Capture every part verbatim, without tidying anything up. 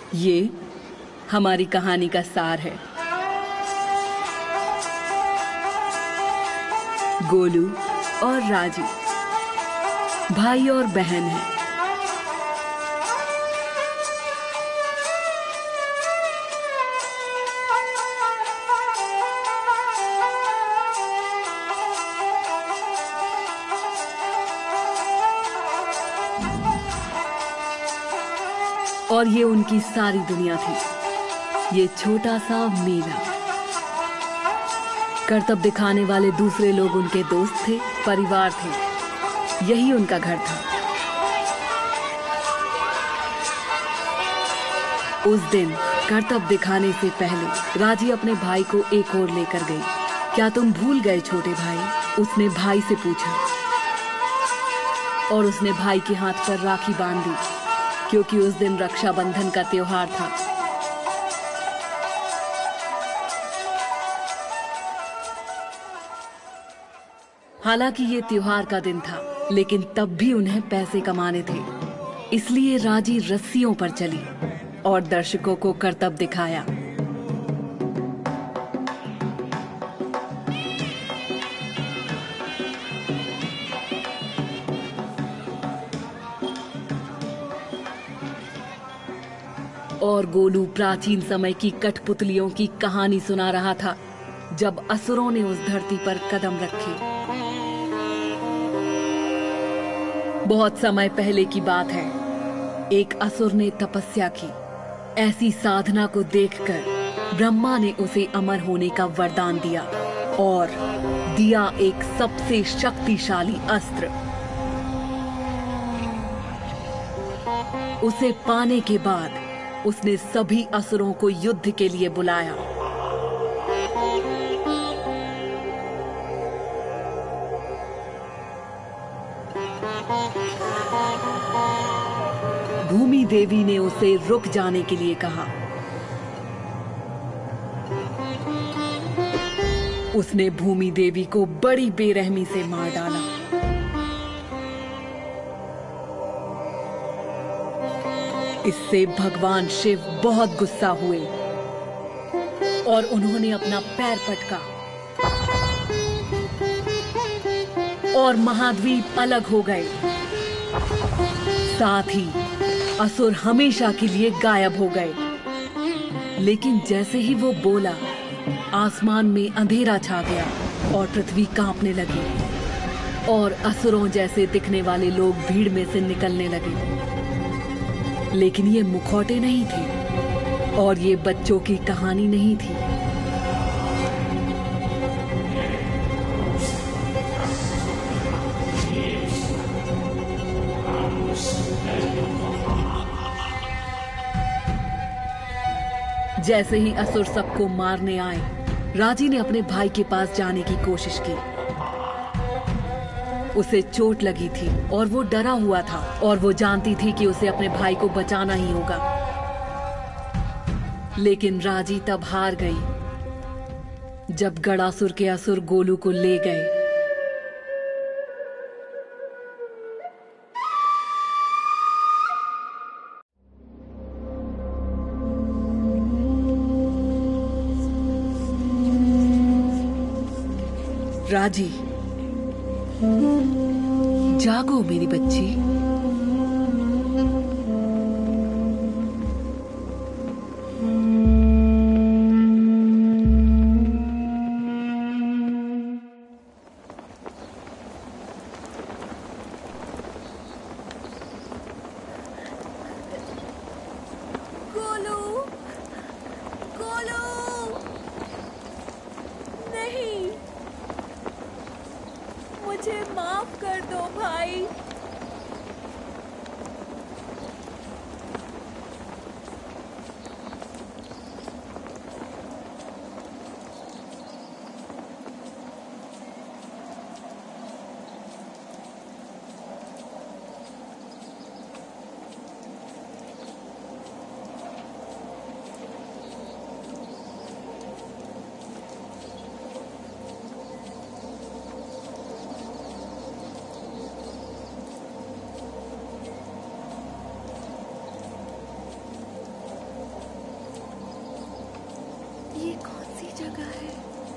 ये हमारी कहानी का सार है। गोलू और राजी भाई और बहन हैं। और ये उनकी सारी दुनिया थी। ये छोटा सा मेला। करतब दिखाने वाले दूसरे लोग उनके दोस्त थे, परिवार थे। यही उनका घर था। उस दिन करतब दिखाने से पहले राजी अपने भाई को एक और लेकर गई। क्या तुम भूल गए छोटे भाई? उसने भाई से पूछा और उसने भाई के हाथ पर राखी बांध दी, क्योंकि उस दिन रक्षाबंधन का त्योहार था। हालांकि ये त्योहार का दिन था, लेकिन तब भी उन्हें पैसे कमाने थे। इसलिए राजी रस्सियों पर चली और दर्शकों को करतब दिखाया। और गोलू प्राचीन समय की कठपुतलियों की कहानी सुना रहा था, जब असुरों ने उस धरती पर कदम रखे। बहुत समय पहले की बात है। एक असुर ने तपस्या की। ऐसी साधना को देखकर ब्रह्मा ने उसे अमर होने का वरदान दिया और दिया एक सबसे शक्तिशाली अस्त्र। उसे पाने के बाद उसने सभी असुरों को युद्ध के लिए बुलाया। भूमि देवी ने उसे रुक जाने के लिए कहा। उसने भूमि देवी को बड़ी बेरहमी से मार डाला। इससे भगवान शिव बहुत गुस्सा हुए और उन्होंने अपना पैर पटका और महाद्वीप अलग हो गए। साथ ही असुर हमेशा के लिए गायब हो गए। लेकिन जैसे ही वो बोला, आसमान में अंधेरा छा गया और पृथ्वी कांपने लगी और असुरों जैसे दिखने वाले लोग भीड़ में से निकलने लगे। लेकिन ये मुखौटे नहीं थे और ये बच्चों की कहानी नहीं थी। जैसे ही असुर सबको मारने आए, राजी ने अपने भाई के पास जाने की कोशिश की। उसे चोट लगी थी और वो डरा हुआ था और वो जानती थी कि उसे अपने भाई को बचाना ही होगा। लेकिन राजी तब हार गई जब गणासुर के असुर गोलू को ले गए। राजी, जागो मेरी बच्ची। गोलू, गोलू, नहीं, मुझे माफ कर दो भाई। जगह है।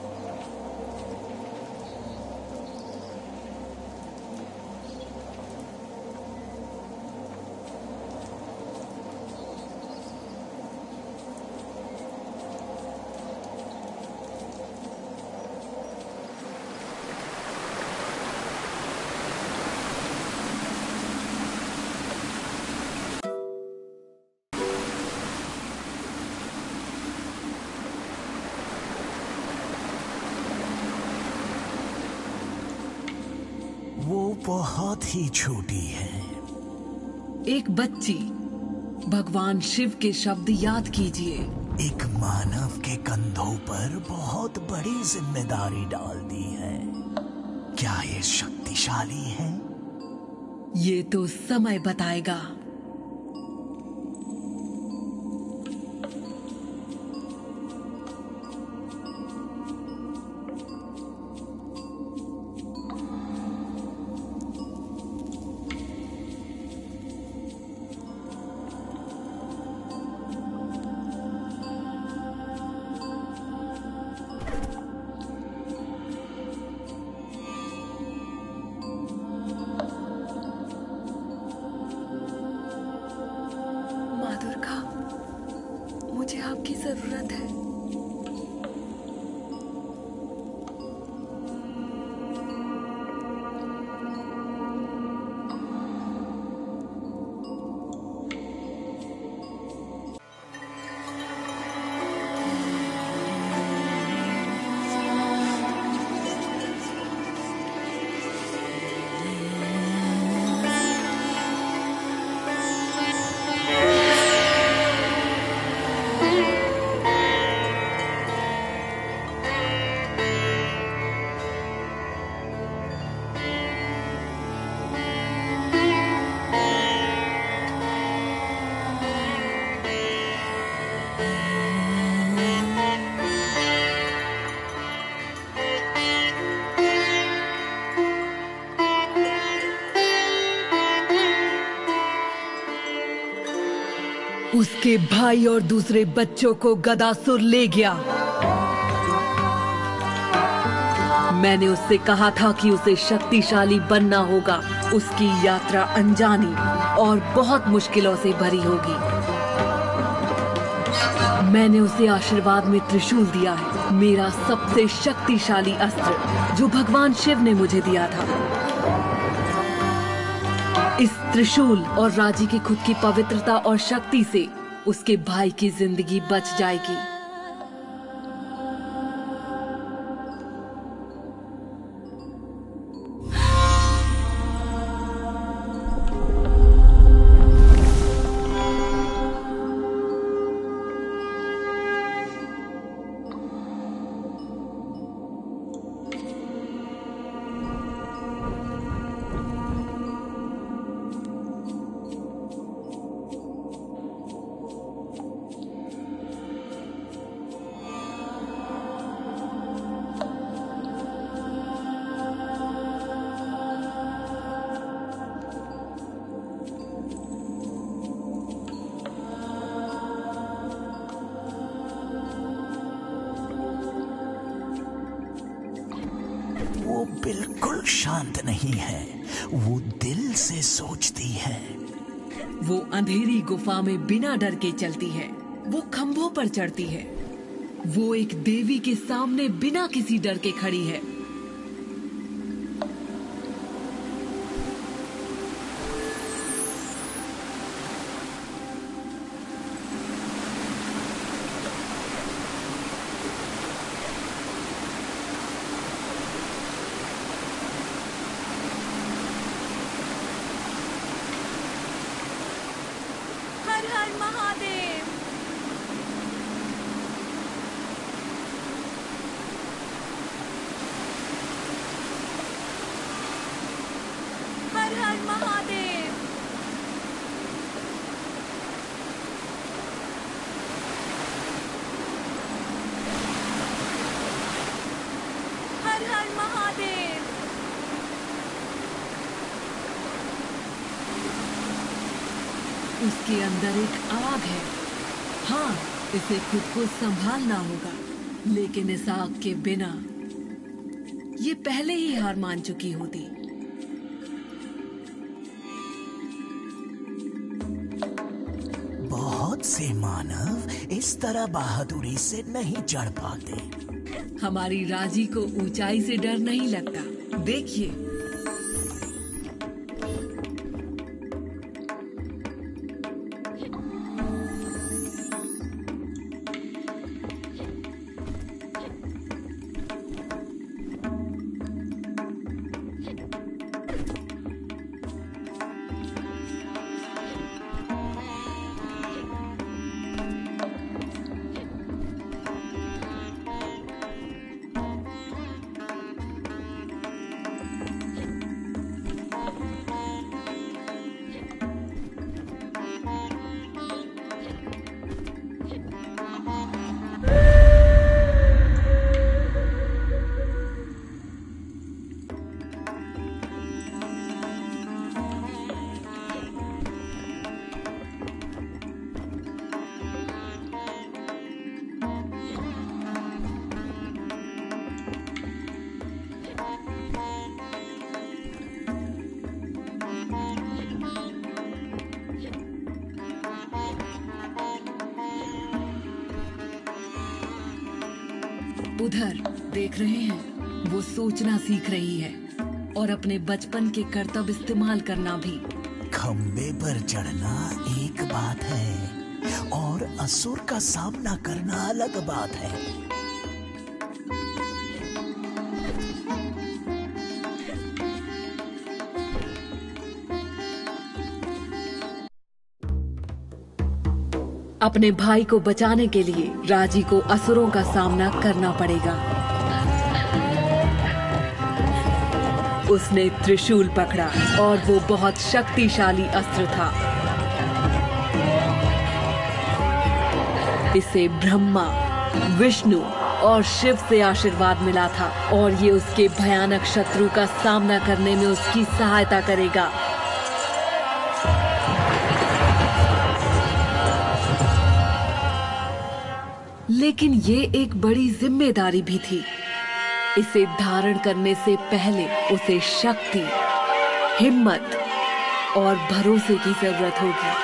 वो बहुत ही छोटी है। एक बच्ची, भगवान शिव के शब्द याद कीजिए। एक मानव के कंधों पर बहुत बड़ी जिम्मेदारी डाल दी है। क्या ये शक्तिशाली है? ये तो समय बताएगा। मुझे आपकी जरूरत है। उसके भाई और दूसरे बच्चों को गदासुर ले गया। मैंने उससे कहा था कि उसे शक्तिशाली बनना होगा। उसकी यात्रा अनजानी और बहुत मुश्किलों से भरी होगी। मैंने उसे आशीर्वाद में त्रिशूल दिया है, मेरा सबसे शक्तिशाली अस्त्र जो भगवान शिव ने मुझे दिया था। इस त्रिशूल और राजी की खुद की पवित्रता और शक्ति से उसके भाई की जिंदगी बच जाएगी। वो बिल्कुल शांत नहीं है, वो दिल से सोचती है। वो अंधेरी गुफा में बिना डर के चलती है, वो खंभों पर चढ़ती है, वो एक देवी के सामने बिना किसी डर के खड़ी है। हर हर महादेव। हर हर महादेव। हर हर महादेव। उसके अंदर एक आग है। हाँ, इसे खुद को संभालना होगा। लेकिन इस आग के बिना ये पहले ही हार मान चुकी होती। बहुत से मानव इस तरह बहादुरी से नहीं चढ़ पाते। हमारी राजी को ऊंचाई से डर नहीं लगता। देखिए, उधर देख रहे हैं, वो सोचना सीख रही है और अपने बचपन के कर्तव्य इस्तेमाल करना भी। खंबे पर चढ़ना एक बात है और असुर का सामना करना अलग बात है। अपने भाई को बचाने के लिए राजी को असुरों का सामना करना पड़ेगा। उसने त्रिशूल पकड़ा और वो बहुत शक्तिशाली अस्त्र था। इसे ब्रह्मा, विष्णु और शिव से आशीर्वाद मिला था और ये उसके भयानक शत्रु का सामना करने में उसकी सहायता करेगा। लेकिन ये एक बड़ी जिम्मेदारी भी थी। इसे धारण करने से पहले उसे शक्ति, हिम्मत और भरोसे की जरूरत होगी।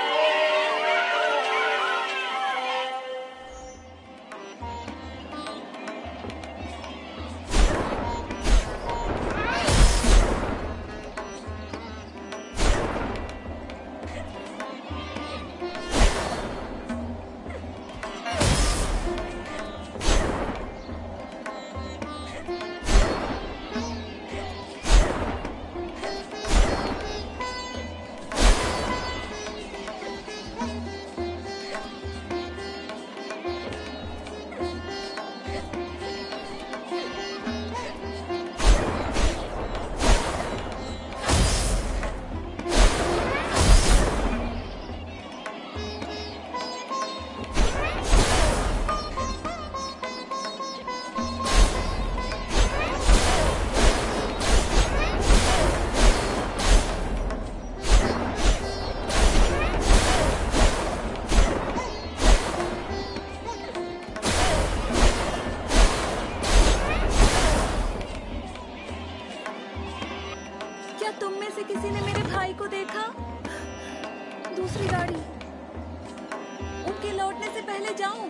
किसी ने मेरे भाई को देखा? दूसरी गाड़ी, उनके लौटने से पहले जाऊं।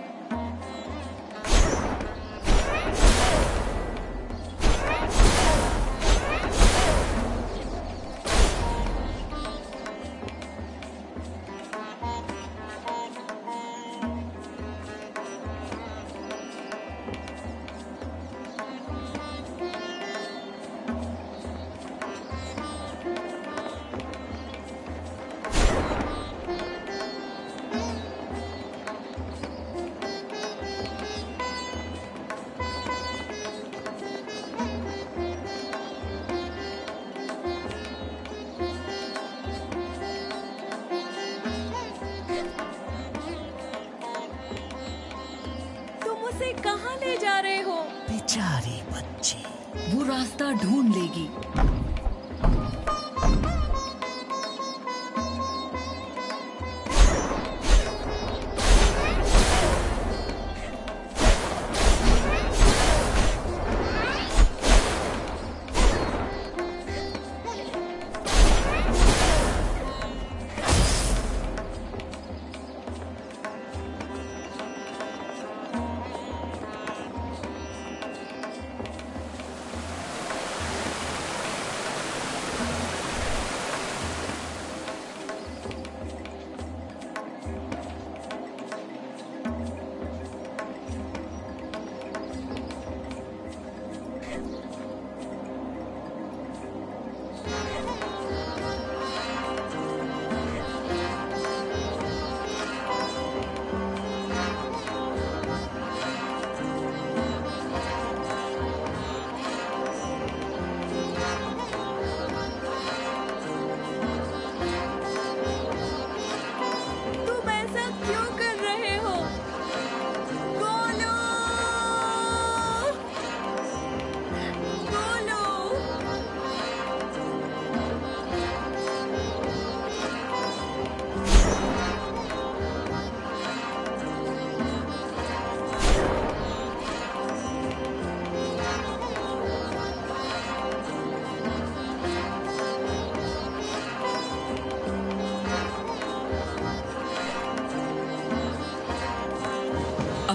कहाँ ले जा रहे हो? बेचारी बच्ची, वो रास्ता ढूंढ लेगी।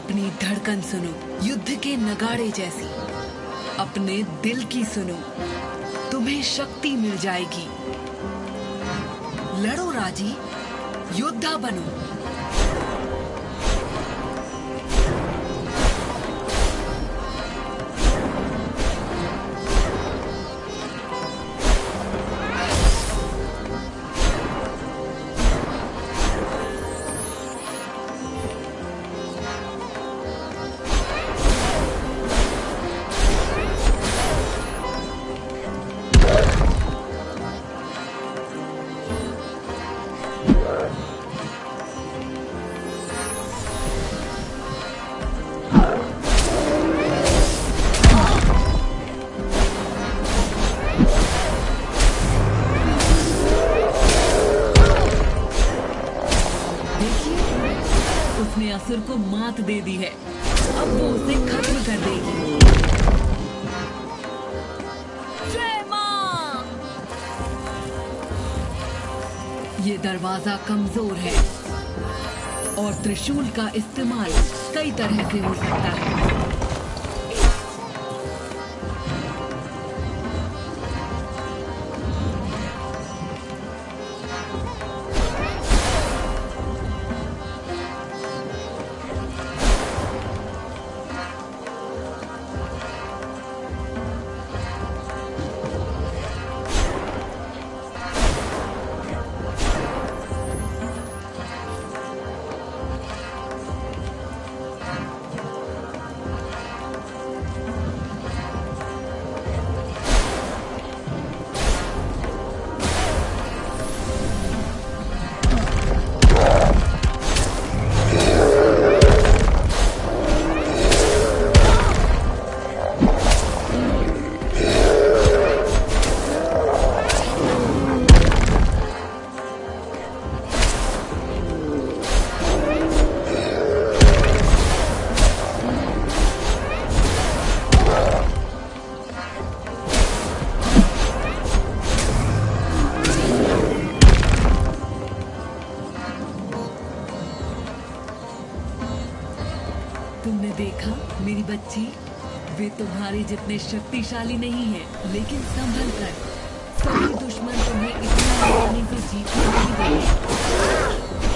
अपनी धड़कन सुनो, युद्ध के नगाड़े जैसी। अपने दिल की सुनो, तुम्हें शक्ति मिल जाएगी। लड़ो राजी, योद्धा बनो। उसने असुर को मात दे दी है, अब वो उसे खत्म कर देगी। जय मां! ये दरवाजा कमजोर है और त्रिशूल का इस्तेमाल कई तरह से हो सकता है। तुमने देखा मेरी बच्ची, वे तुम्हारे जितने शक्तिशाली नहीं है, लेकिन संभल कर। सभी दुश्मन तुम्हें इतनी आसानी से जीतने नहीं देंगे।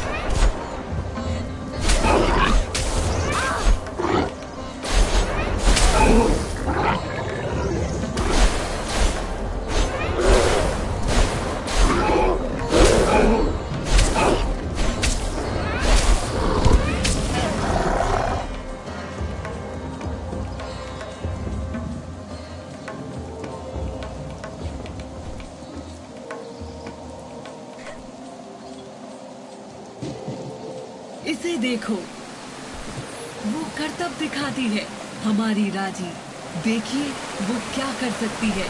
इसे देखो, वो करतब दिखाती है हमारी राजी। देखिए वो क्या कर सकती है।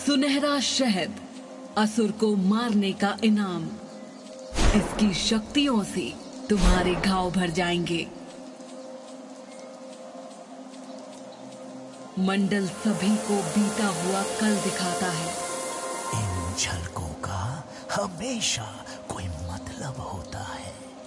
सुनहरा शहद, असुर को मारने का इनाम। इसकी शक्तियों से तुम्हारे घाव भर जाएंगे। मंडल सभी को बीता हुआ कल दिखाता है। इन झलकों का हमेशा कोई मतलब होता है।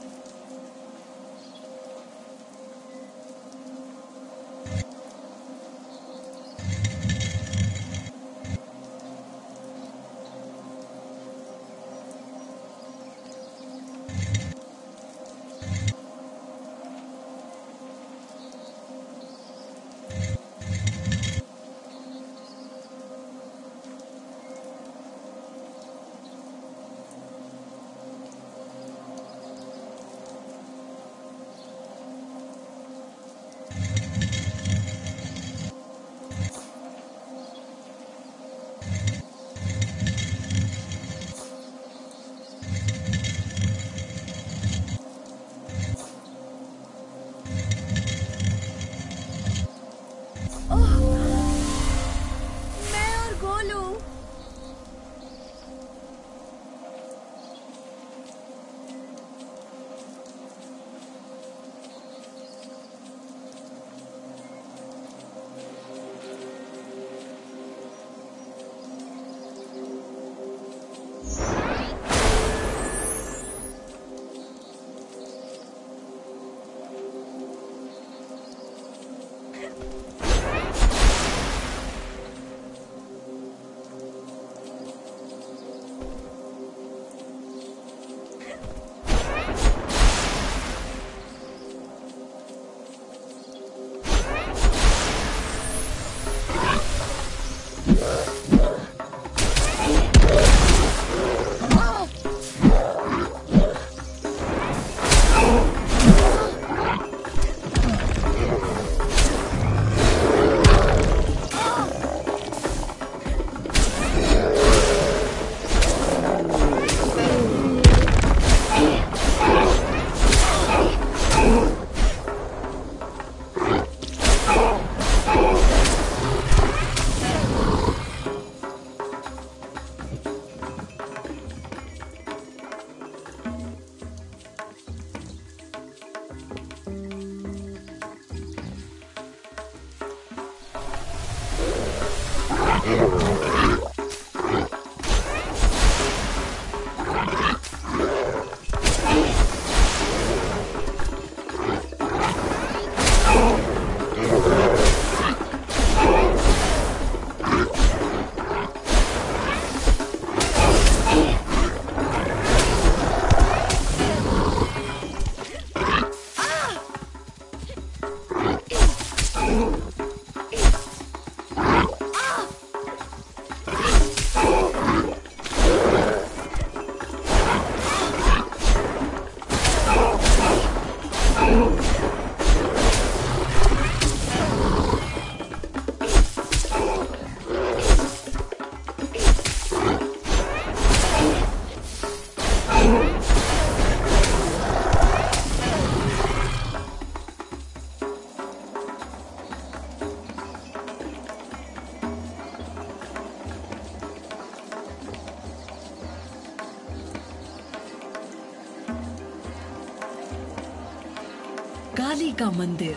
काली का मंदिर।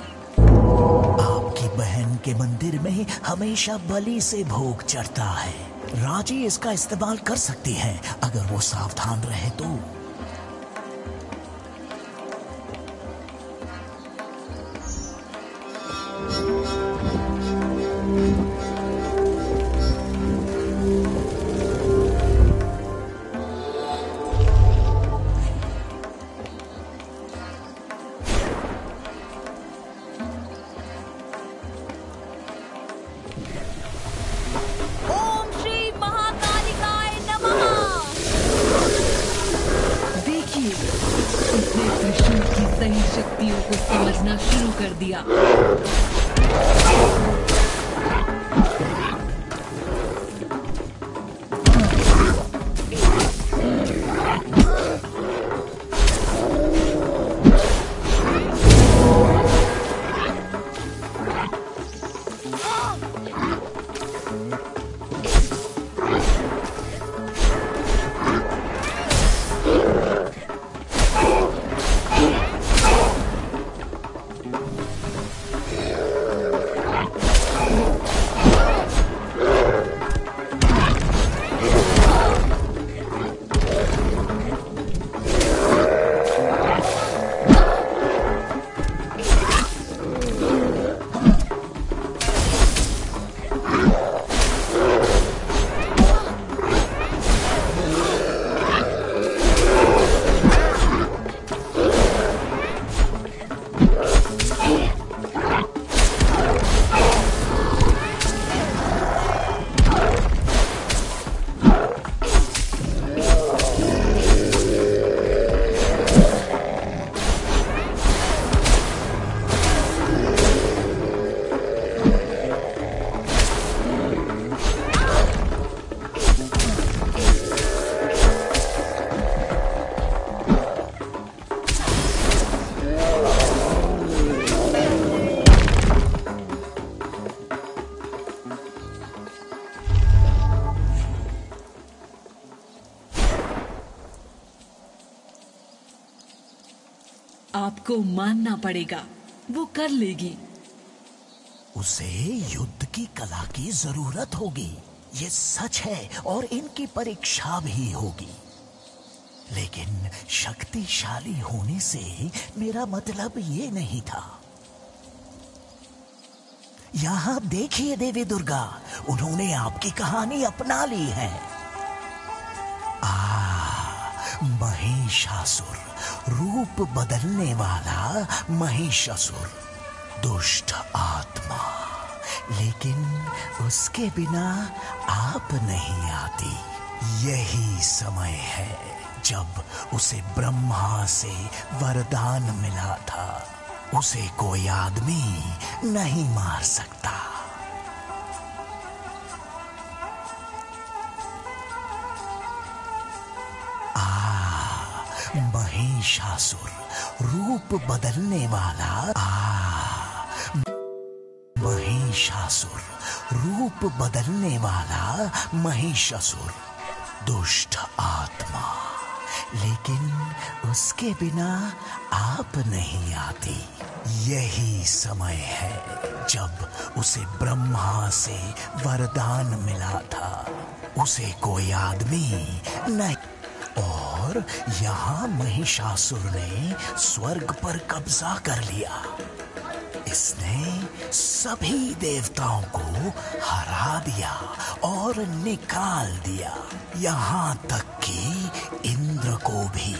आपकी बहन के मंदिर में हमेशा बलि से भोग चढ़ता है। राजी इसका इस्तेमाल कर सकती है अगर वो सावधान रहे तो। सही शक्तियों को समझना शुरू कर दिया। आपको मानना पड़ेगा, वो कर लेगी। उसे युद्ध की कला की जरूरत होगी, ये सच है, और इनकी परीक्षा भी होगी। लेकिन शक्तिशाली होने से मेरा मतलब ये नहीं था। यहां देखिए देवी दुर्गा, उन्होंने आपकी कहानी अपना ली है। आ महिषासुर, रूप बदलने वाला महिषासुर, दुष्ट आत्मा। लेकिन उसके बिना आप नहीं आती। यही समय है जब उसे ब्रह्मा से वरदान मिला था। उसे कोई आदमी नहीं मार सकता। आ महिषासुर, रूप बदलने वाला। आ महिषासुर, रूप बदलने वाला महिषासुर, दुष्ट आत्मा। लेकिन उसके बिना आप नहीं आती। यही समय है जब उसे ब्रह्मा से वरदान मिला था। उसे कोई आदमी नहीं। और यहाँ महिषासुर ने स्वर्ग पर कब्जा कर लिया। इसने सभी देवताओं को हरा दिया और निकाल दिया, यहाँ तक कि इंद्र को भी।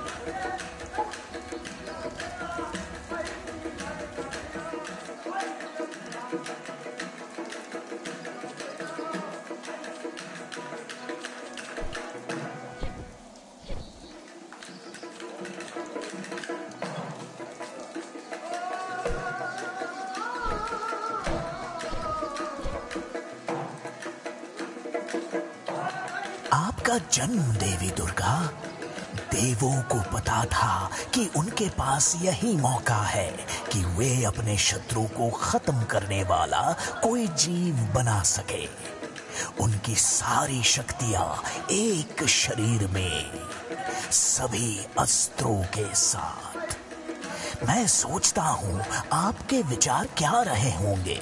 आपका जन्म देवी दुर्गा, देवों को पता था कि उनके पास यही मौका है कि वे अपने शत्रु को खत्म करने वाला कोई जीव बना सके। उनकी सारी शक्तियां एक शरीर में, सभी अस्त्रों के साथ। मैं सोचता हूं आपके विचार क्या रहे होंगे।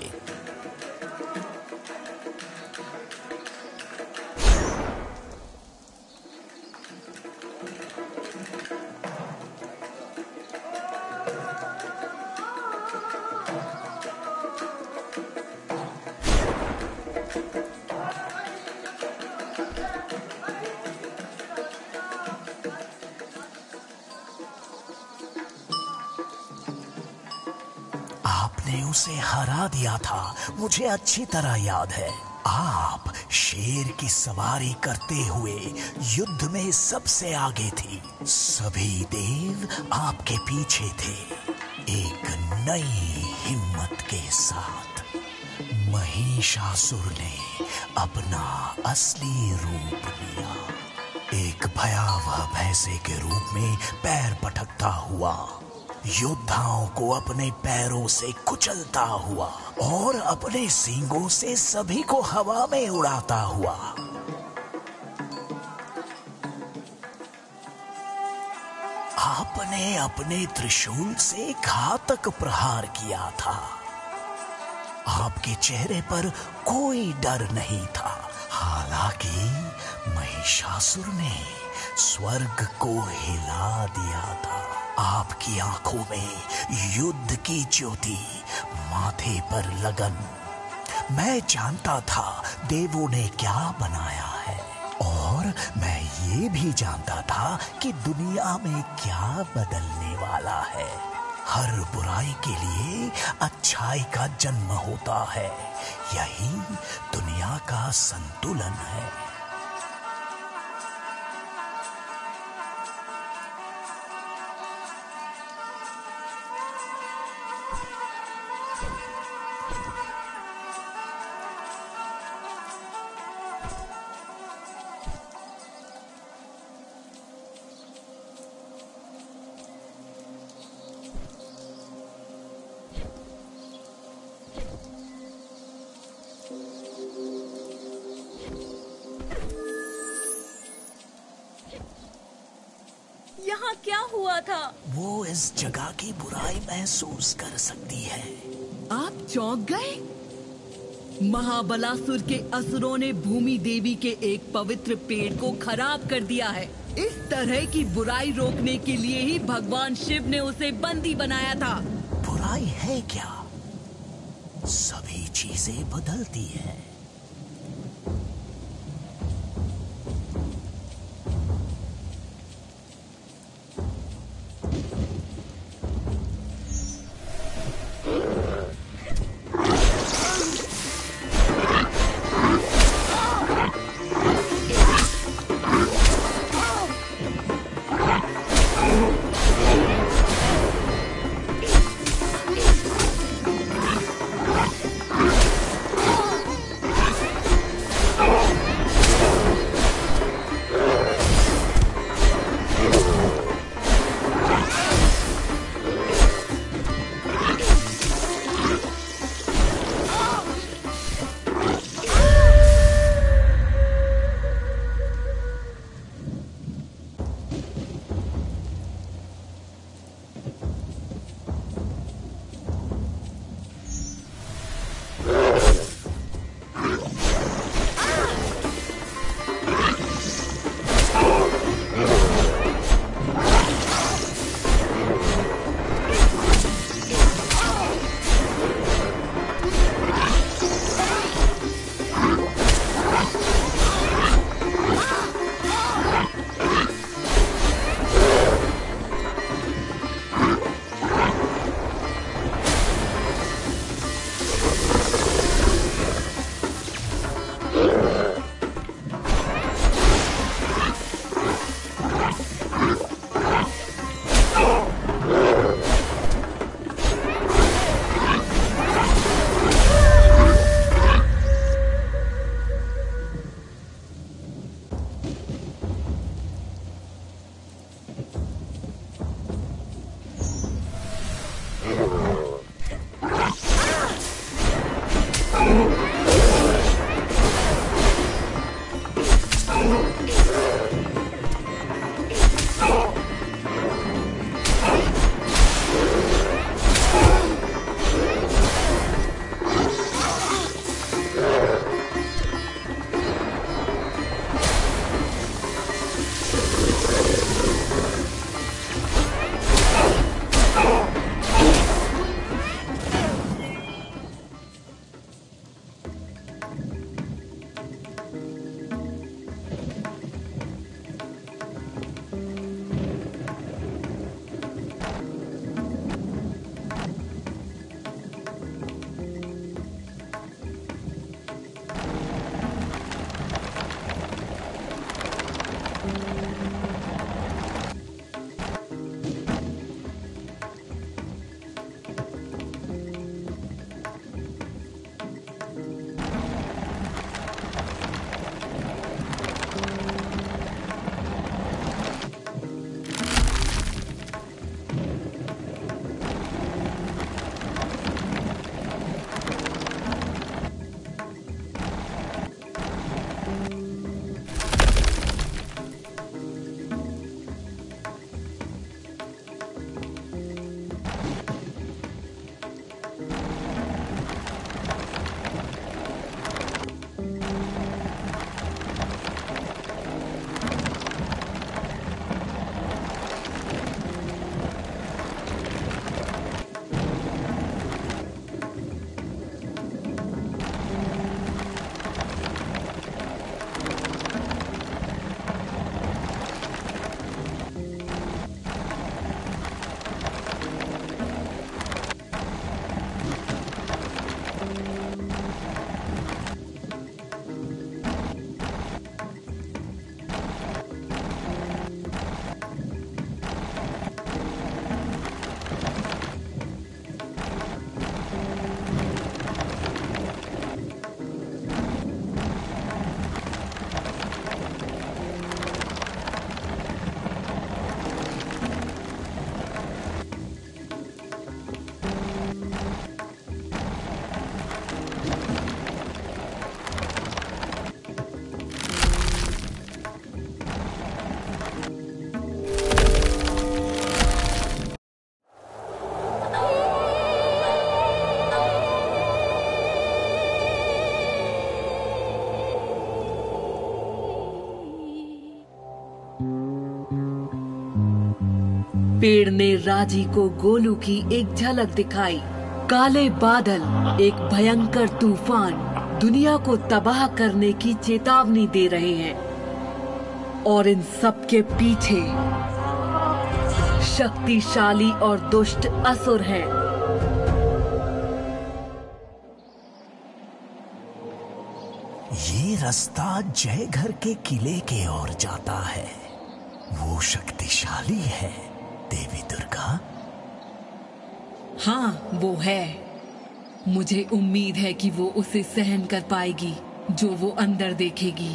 आपने उसे हरा दिया था, मुझे अच्छी तरह याद है। आप शेर की सवारी करते हुए युद्ध में सबसे आगे थी। सभी देव आपके पीछे थे, एक नई हिम्मत के साथ। महिषासुर ने अपना असली रूप लिया, एक भयावह भैंसे के रूप में पैर पटकता हुआ, योद्धाओं को अपने पैरों से कुचलता हुआ और अपने सींगों से सभी को हवा में उड़ाता हुआ। आपने अपने त्रिशूल से घातक प्रहार किया था। आपके चेहरे पर कोई डर नहीं था। हालांकि महिषासुर ने स्वर्ग को हिला दिया था। आपकी आंखों में युद्ध की ज्योति, माथे पर लगन। मैं जानता था देवों ने क्या बनाया है, और मैं ये भी जानता था कि दुनिया में क्या बदलने वाला है। हर बुराई के लिए अच्छाई का जन्म होता है। यही दुनिया का संतुलन है। वहाँ क्या हुआ था? वो इस जगह की बुराई महसूस कर सकती है। आप चौंक गए? महाबलासुर के असुरों ने भूमि देवी के एक पवित्र पेड़ को खराब कर दिया है। इस तरह की बुराई रोकने के लिए ही भगवान शिव ने उसे बंदी बनाया था। बुराई है क्या? सभी चीजें बदलती हैं। पेड़ ने राजी को गोलू की एक झलक दिखाई। काले बादल एक भयंकर तूफान दुनिया को तबाह करने की चेतावनी दे रहे हैं और इन सब के पीछे शक्तिशाली और दुष्ट असुर हैं। ये रास्ता जयघर के किले के ओर जाता है। वो शक्तिशाली है देवी दुर्गा। हाँ, वो है। मुझे उम्मीद है कि वो उसे सहन कर पाएगी जो वो अंदर देखेगी।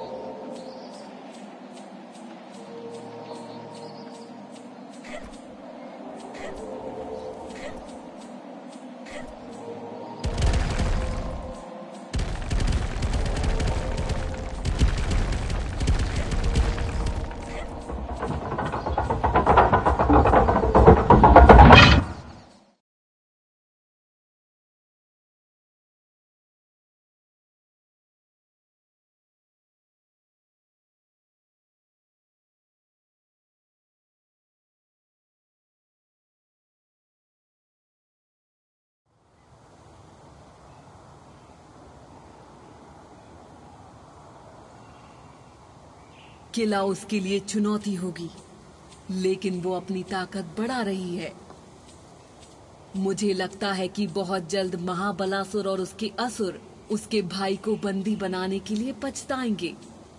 किला उसके लिए चुनौती होगी, लेकिन वो अपनी ताकत बढ़ा रही है। मुझे लगता है कि बहुत जल्द महाबलासुर और उसके असुर उसके भाई को बंदी बनाने के लिए पछताएंगे।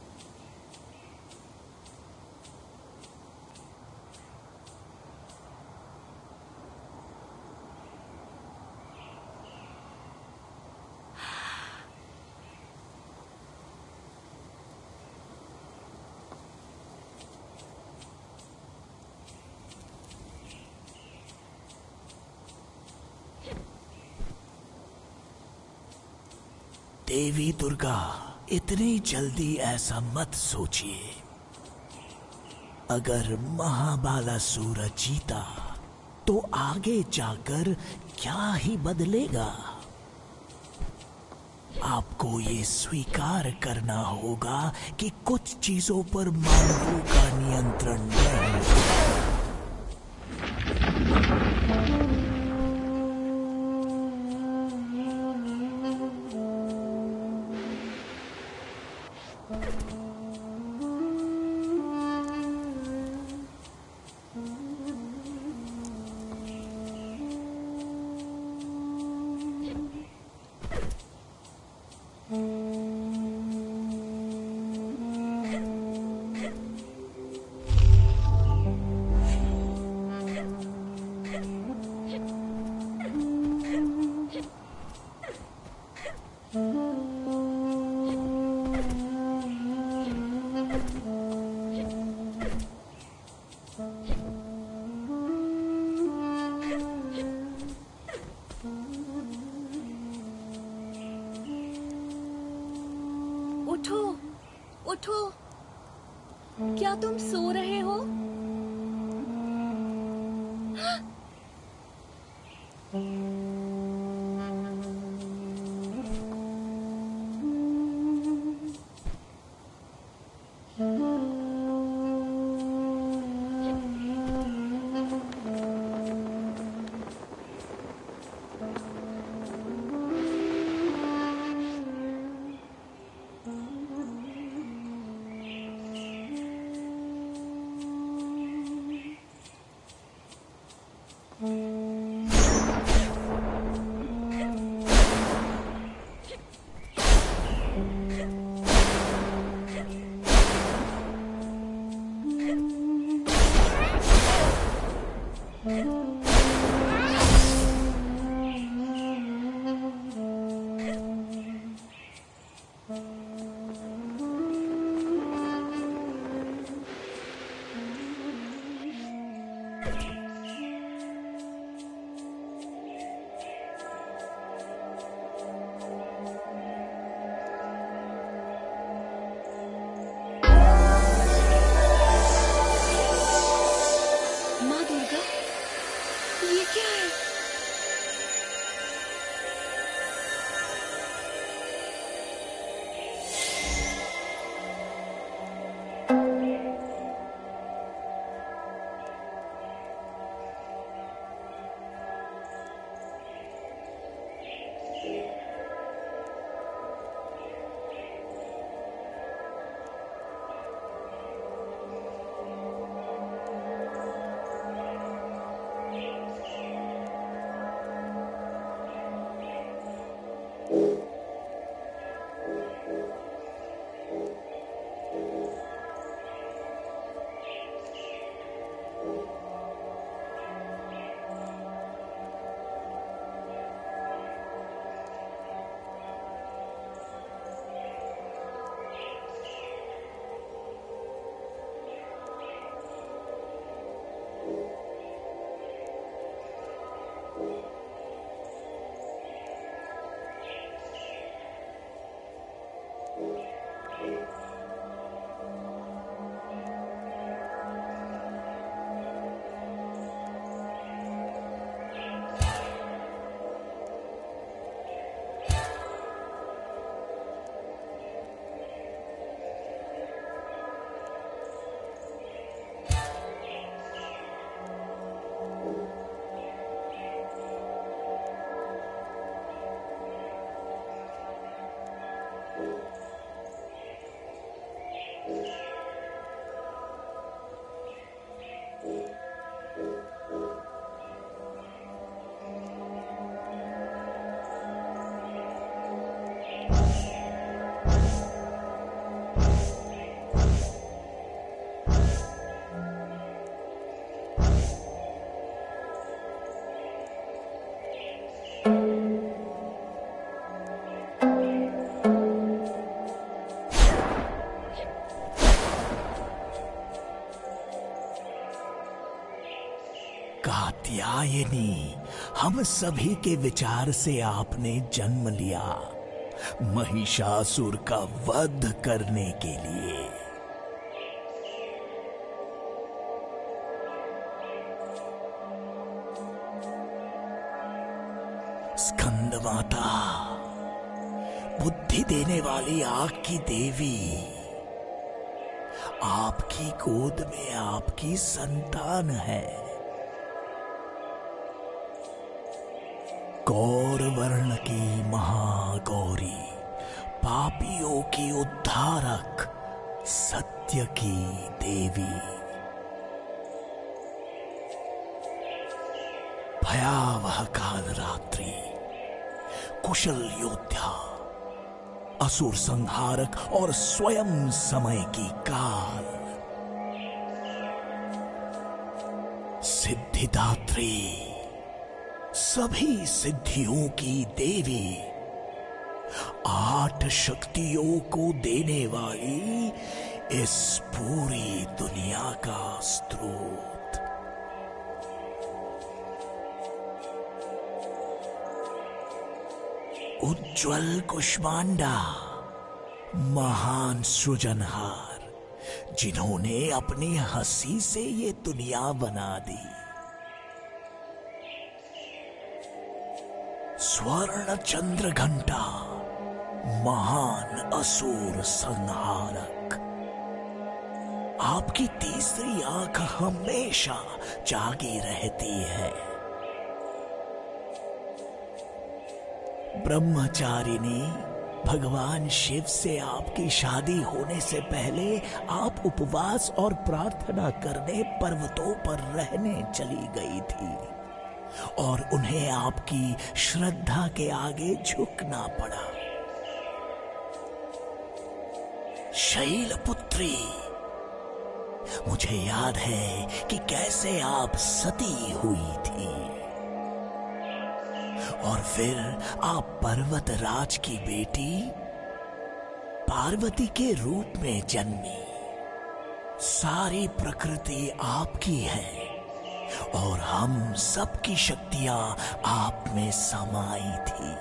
देवी दुर्गा, इतनी जल्दी ऐसा मत सोचिए। अगर महाबलासुर जीता तो आगे जाकर क्या ही बदलेगा। आपको ये स्वीकार करना होगा कि कुछ चीजों पर मानवों का नियंत्रण नहीं है। उठो, उठो, क्या तुम सो रहे हो? कात्यायनी, हम सभी के विचार से आपने जन्म लिया महिषासुर का वध करने के लिए। स्कंद माता, बुद्धि देने वाली आग की देवी, आपकी गोद में आपकी संतान है। गौर वर्ण की महागौरी, पापियों की उद्धारक, सत्य की देवी। भयावह काल रात्रि, कुशल योद्धा, असुर संहारक और स्वयं समय की काल, सिद्धिदात्री, सभी सिद्धियों की देवी, आठ शक्तियों को देने वाली इस पूरी दुनिया का स्रोत। उज्ज्वल कुष्मांडा, महान सृजनहार, जिन्होंने अपनी हंसी से ये दुनिया बना दी। स्वर्ण चंद्र घंटा, महान असुर संहारक, आपकी तीसरी आंख हमेशा जागी रहती है। ब्रह्मचारिणी, भगवान शिव से आपकी शादी होने से पहले आप उपवास और प्रार्थना करने पर्वतों पर रहने चली गई थी और उन्हें आपकी श्रद्धा के आगे झुकना पड़ा। शैलपुत्री, मुझे याद है कि कैसे आप सती हुई थी और फिर आप पर्वत राज की बेटी पार्वती के रूप में जन्मी। सारी प्रकृति आपकी है और हम सबकी शक्तियां आप में समाई थी।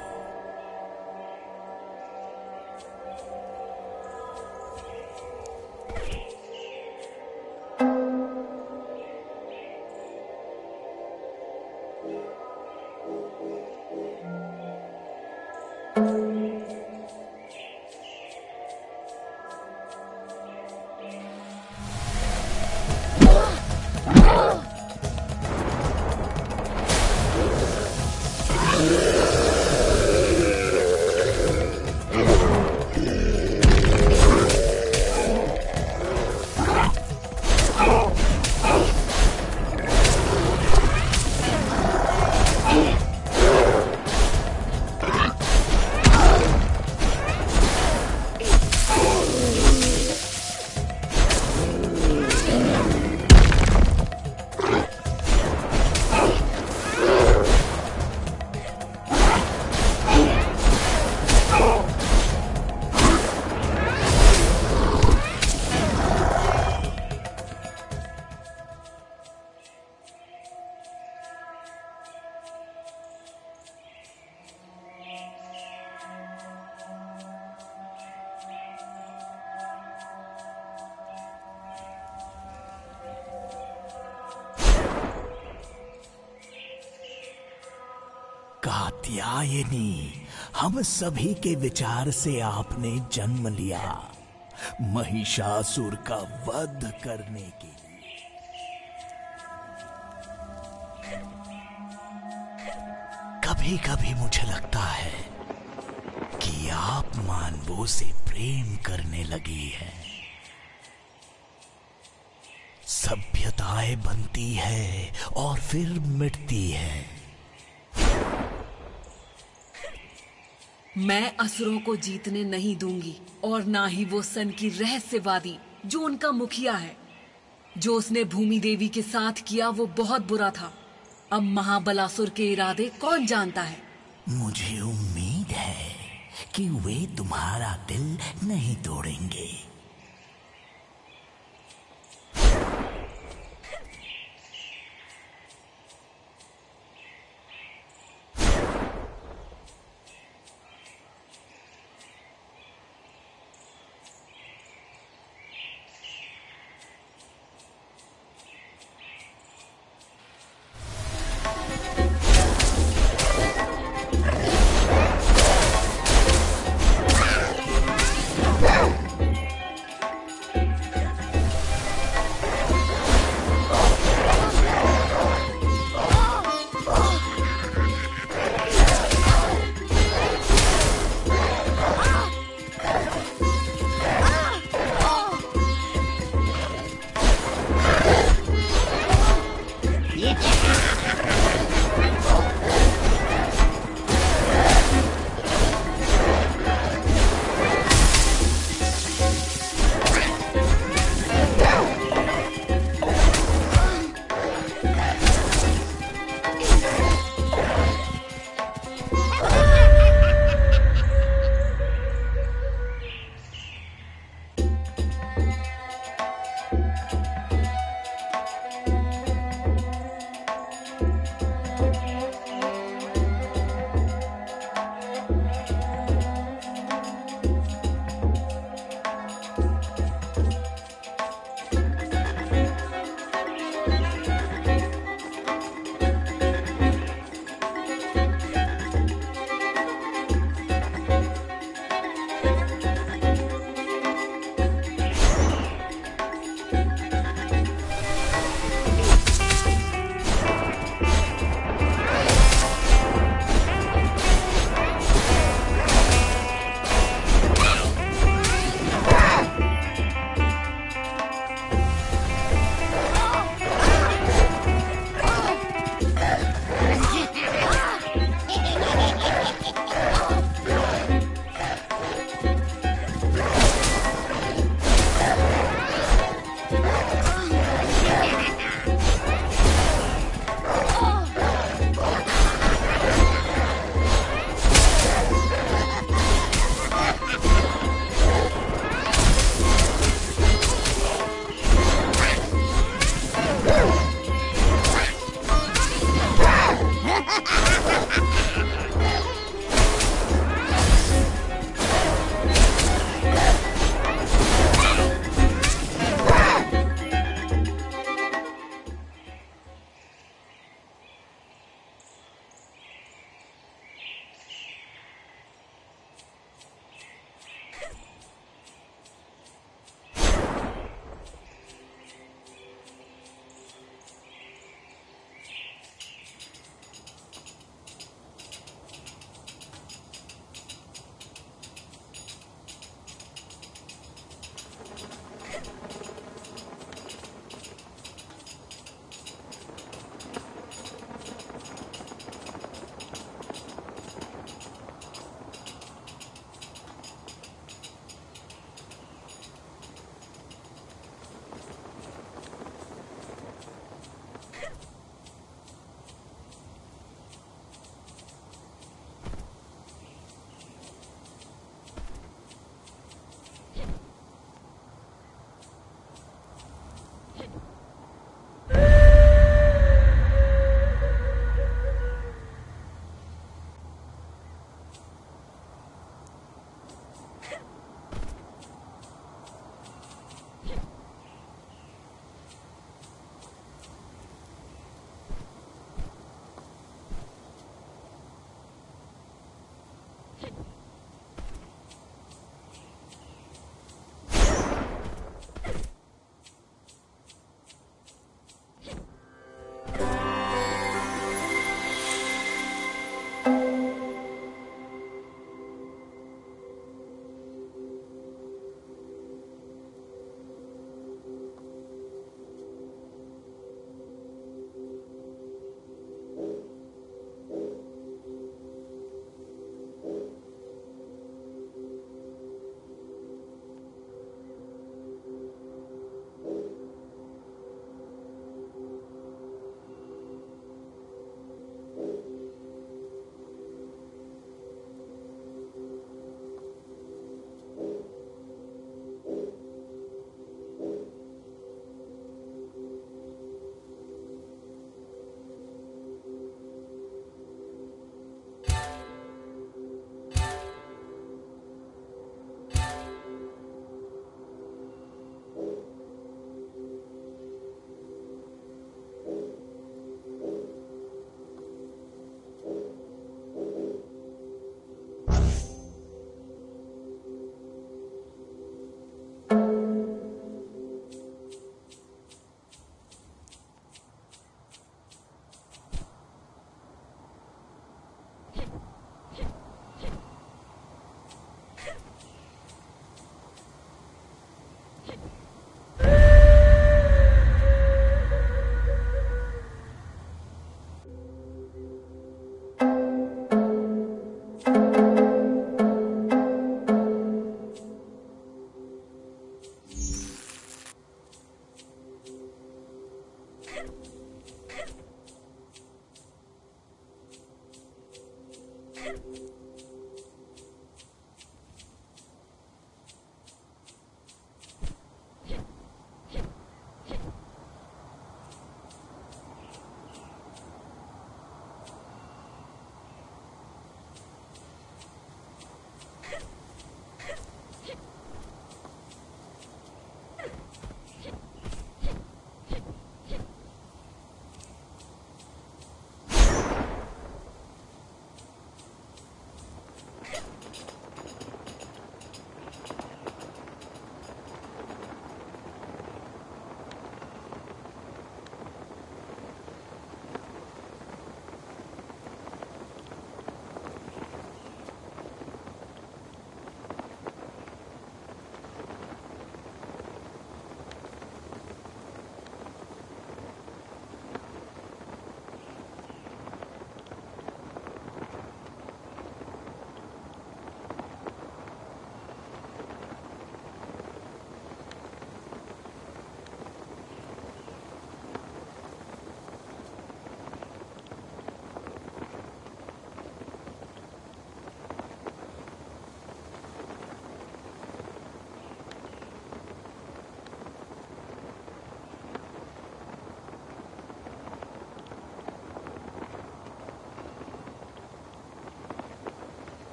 कात्यायनी, हम सभी के विचार से आपने जन्म लिया महिषासुर का वध करने के लिए। कभी कभी मुझे लगता है कि आप मानवों से प्रेम करने लगी हैं। सभ्यताएं बनती है और फिर मिटती है। मैं असुरों को जीतने नहीं दूंगी और ना ही वो सन की रहस्यवादी जो उनका मुखिया है। जो उसने भूमि देवी के साथ किया वो बहुत बुरा था। अब महाबलासुर के इरादे कौन जानता है। मुझे उम्मीद है कि वे तुम्हारा दिल नहीं तोड़ेंगे।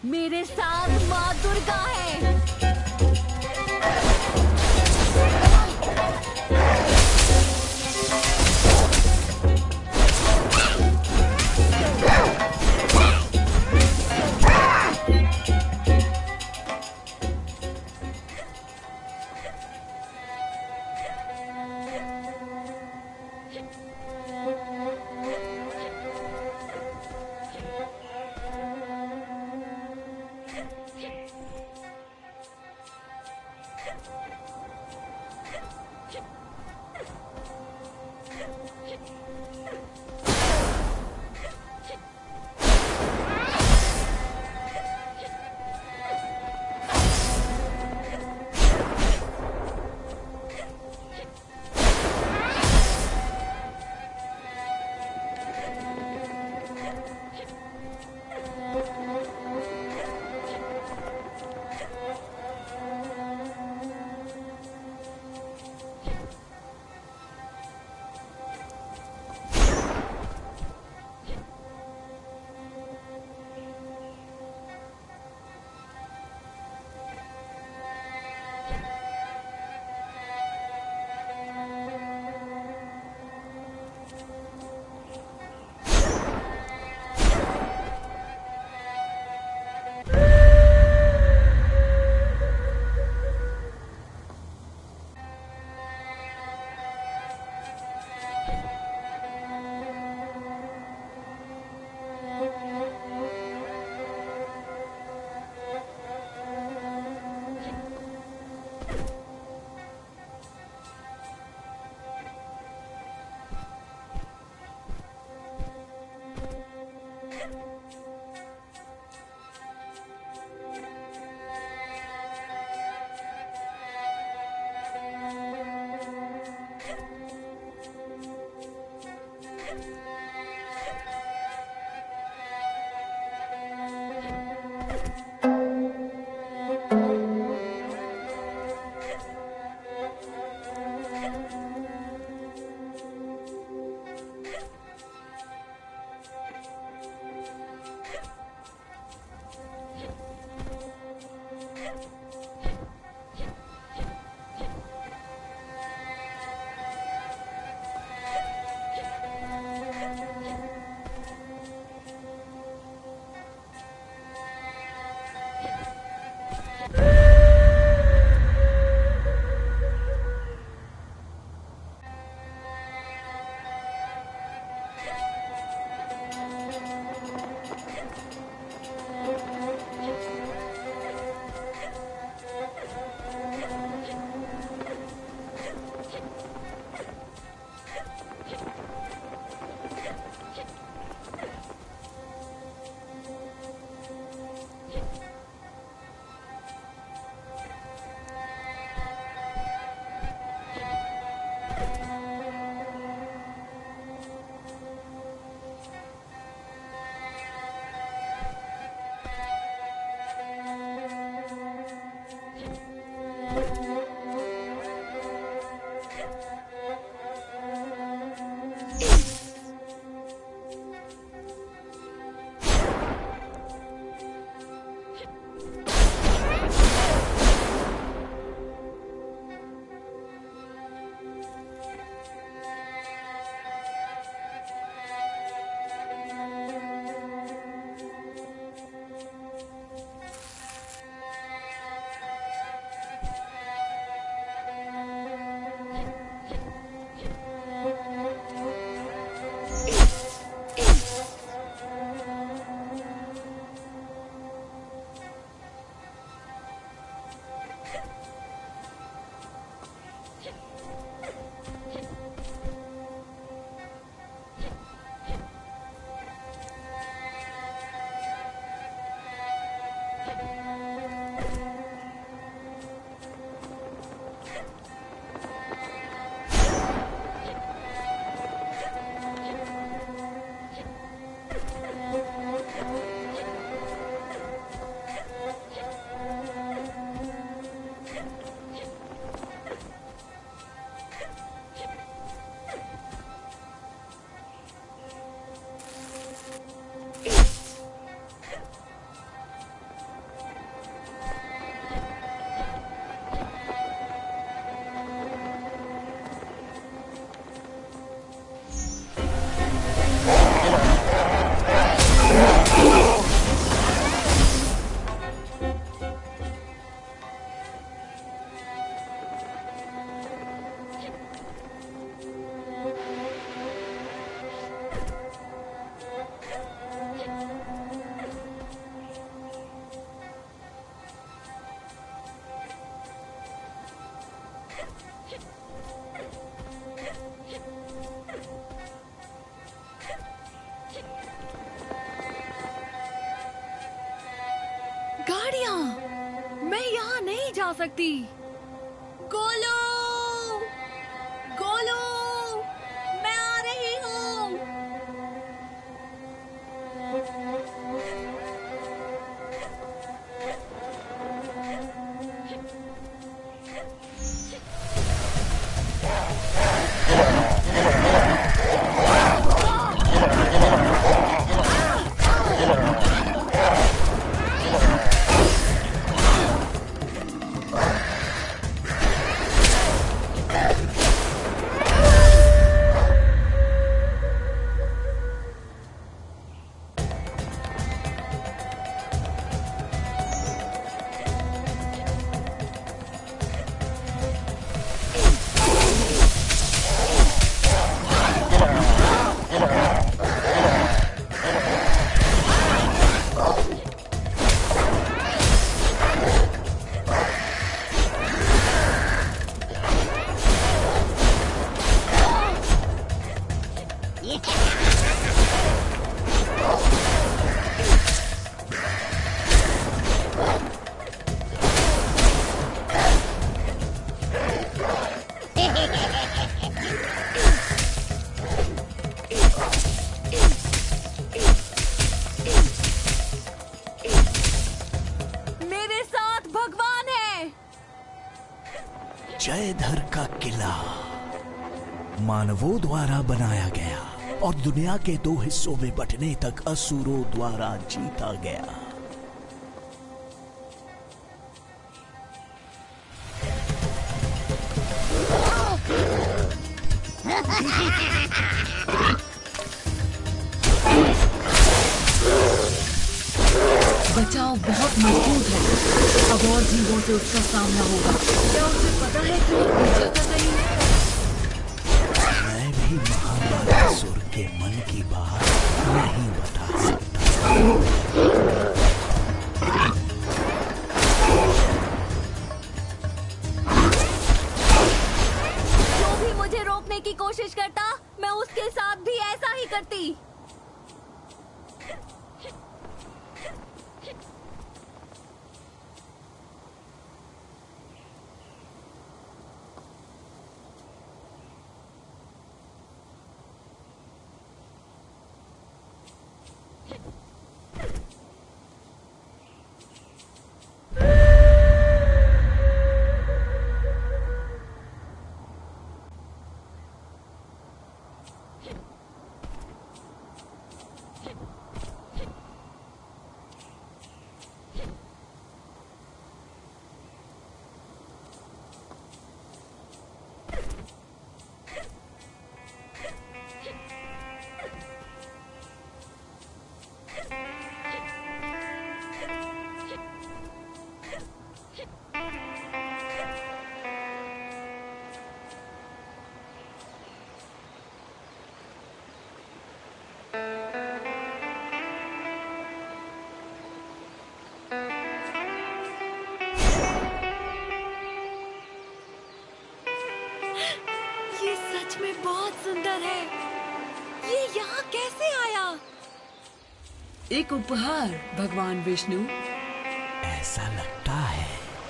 मेरे साथ माँ दुर्गा है। जा सकती। गोलू, गोलू, मैं आ रही हूँ। जयधर का किला मानवों द्वारा बनाया गया और दुनिया के दो हिस्सों में बंटने तक असुरों द्वारा जीता गया। बचाव बहुत मजबूत है। अब और जीवों से उसका सामना होगा। क्या उसे पता है कि वो पीछे कर रही है? मैं भी महाबलासुर के मन की बात नहीं बता सकता। जो भी मुझे रोकने की कोशिश करता, मैं उसके साथ भी ऐसा ही करती। ये सच में बहुत सुंदर है। ये यहाँ कैसे आया? एक उपहार भगवान विष्णु। ऐसा लगता है।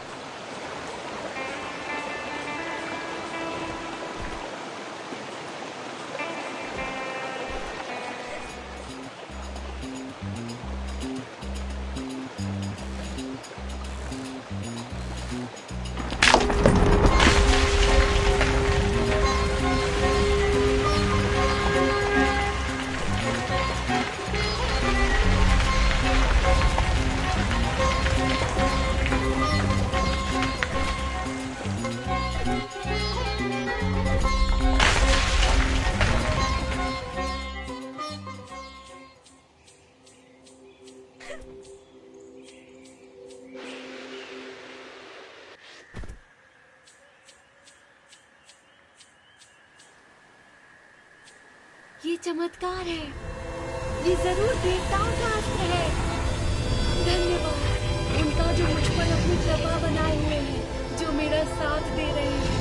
ये चमत्कार है। ये जरूर देवताओं का अस्त्र है। धन्यवाद उनका जो मुझ पर अपनी कृपा बनाए हुए हैं, जो मेरा साथ दे रहे हैं।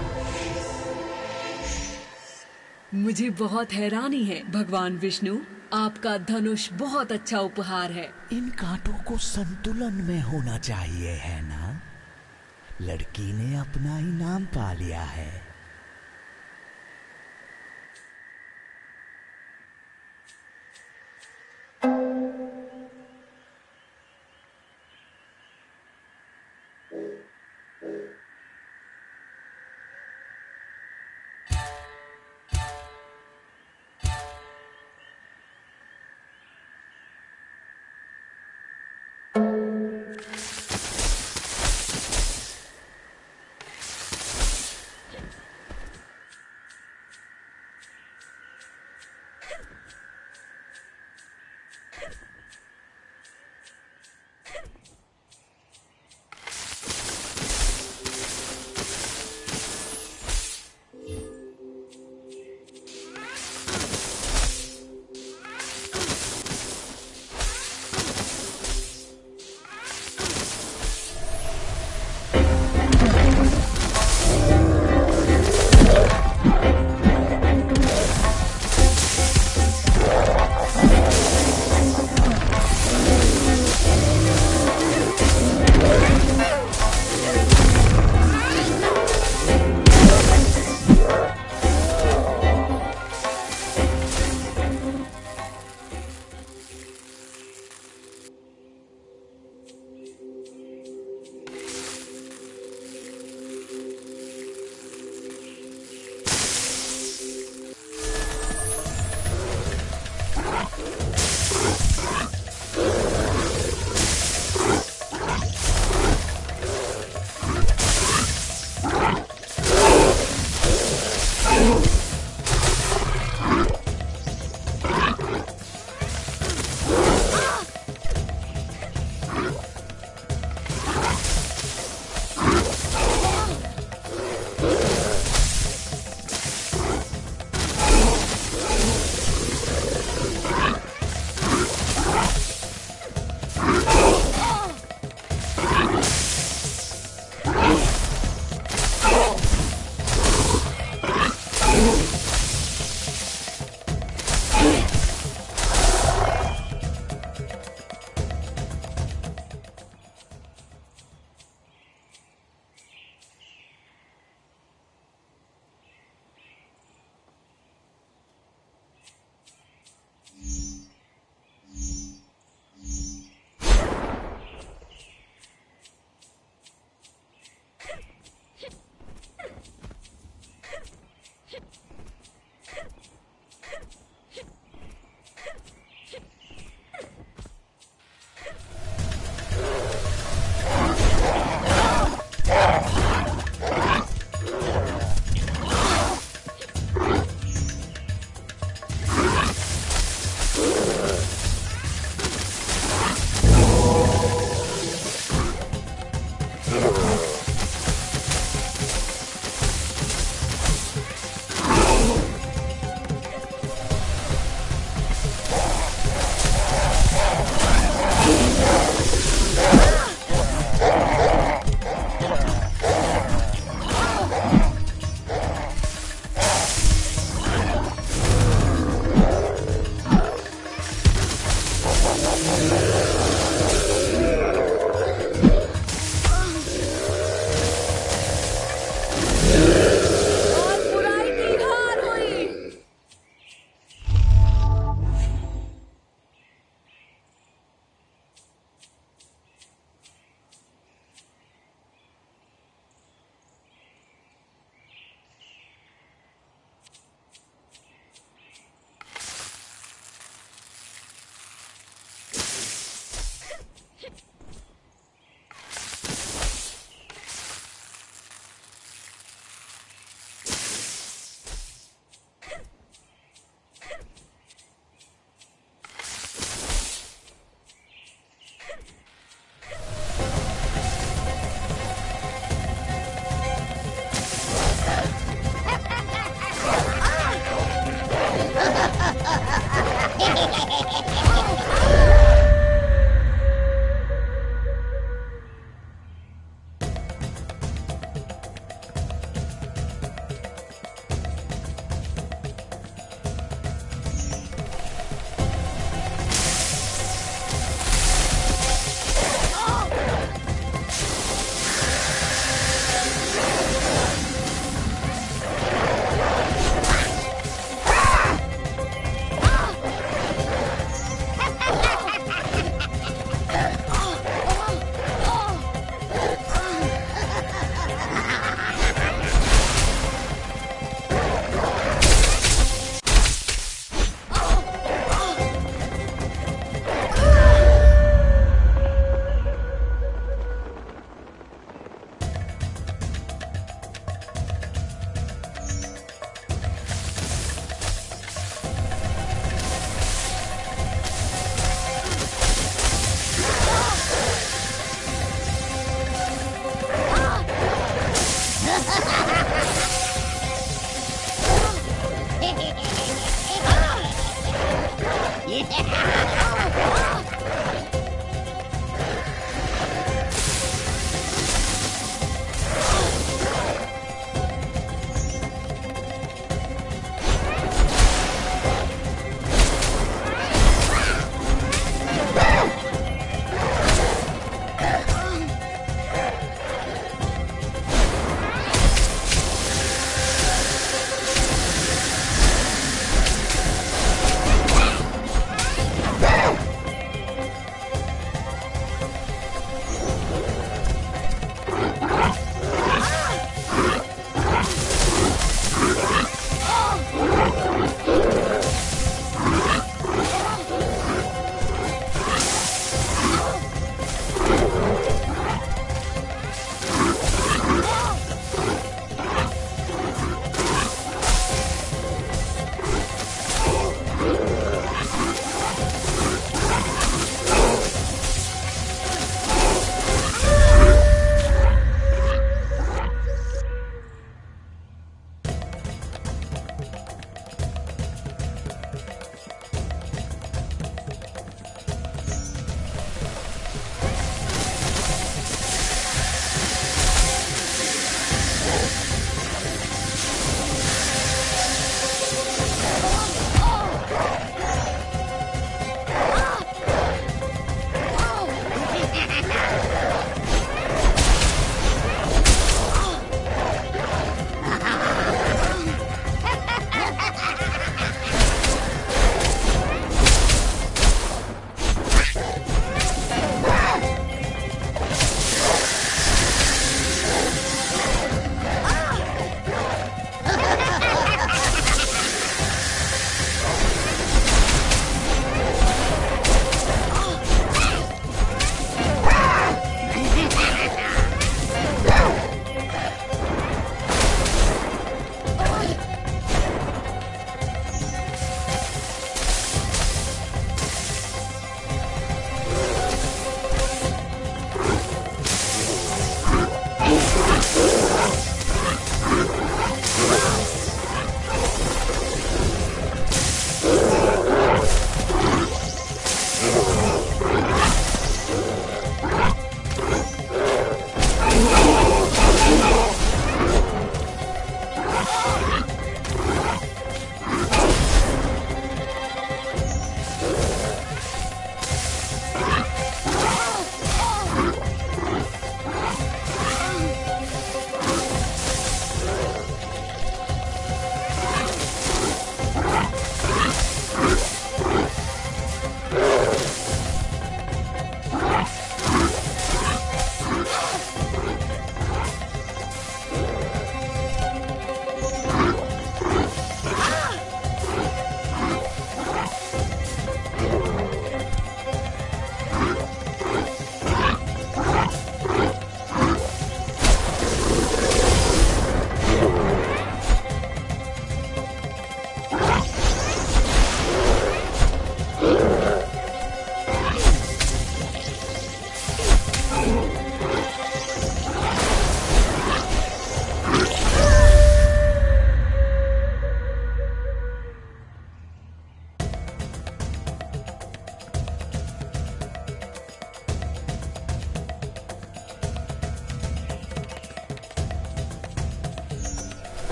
मुझे बहुत हैरानी है भगवान विष्णु। आपका धनुष बहुत अच्छा उपहार है। इन कांटों को संतुलन में होना चाहिए, है ना? लड़की ने अपना इनाम पा लिया है।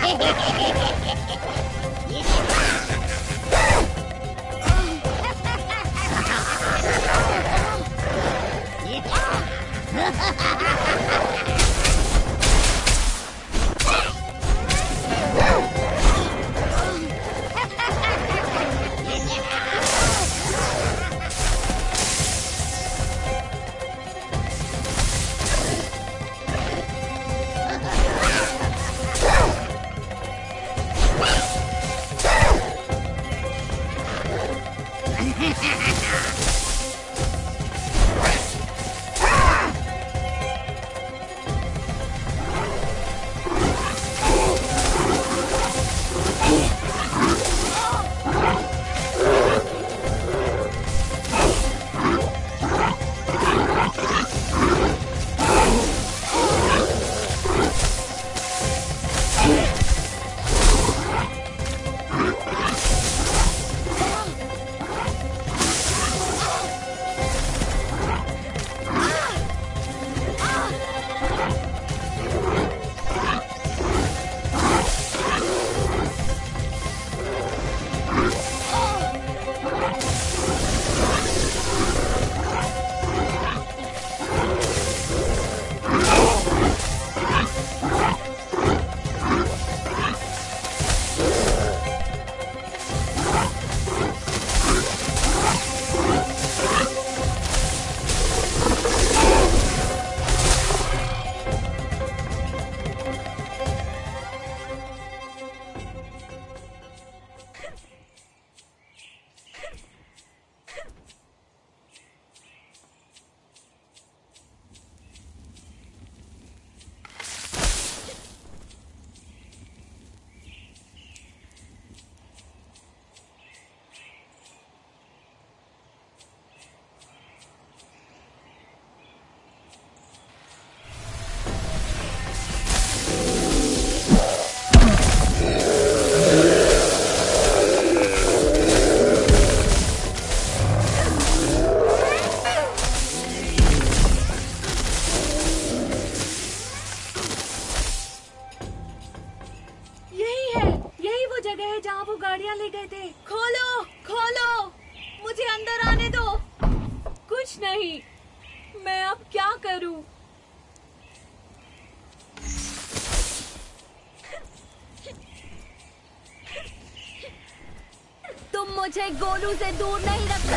मुझे गोलू से दूर नहीं रख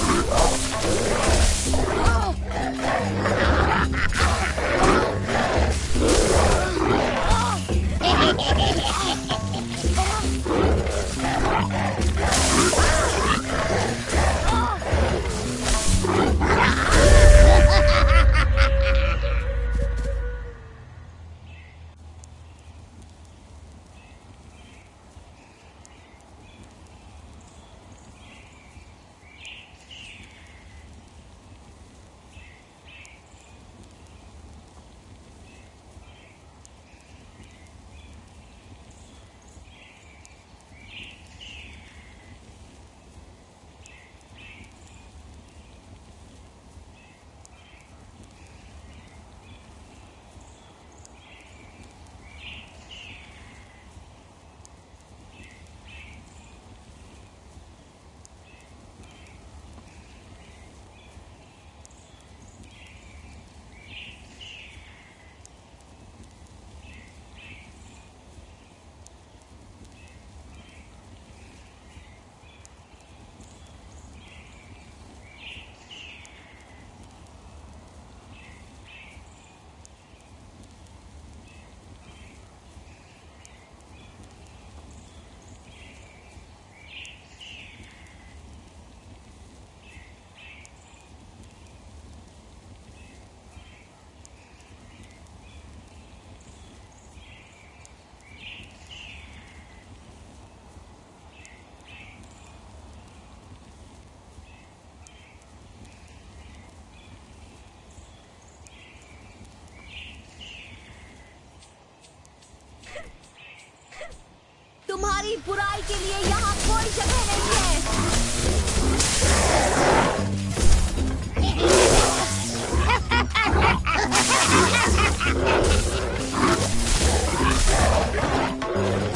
सकते। तुम्हारी बुराई के लिए यहाँ कोई जगह नहीं है।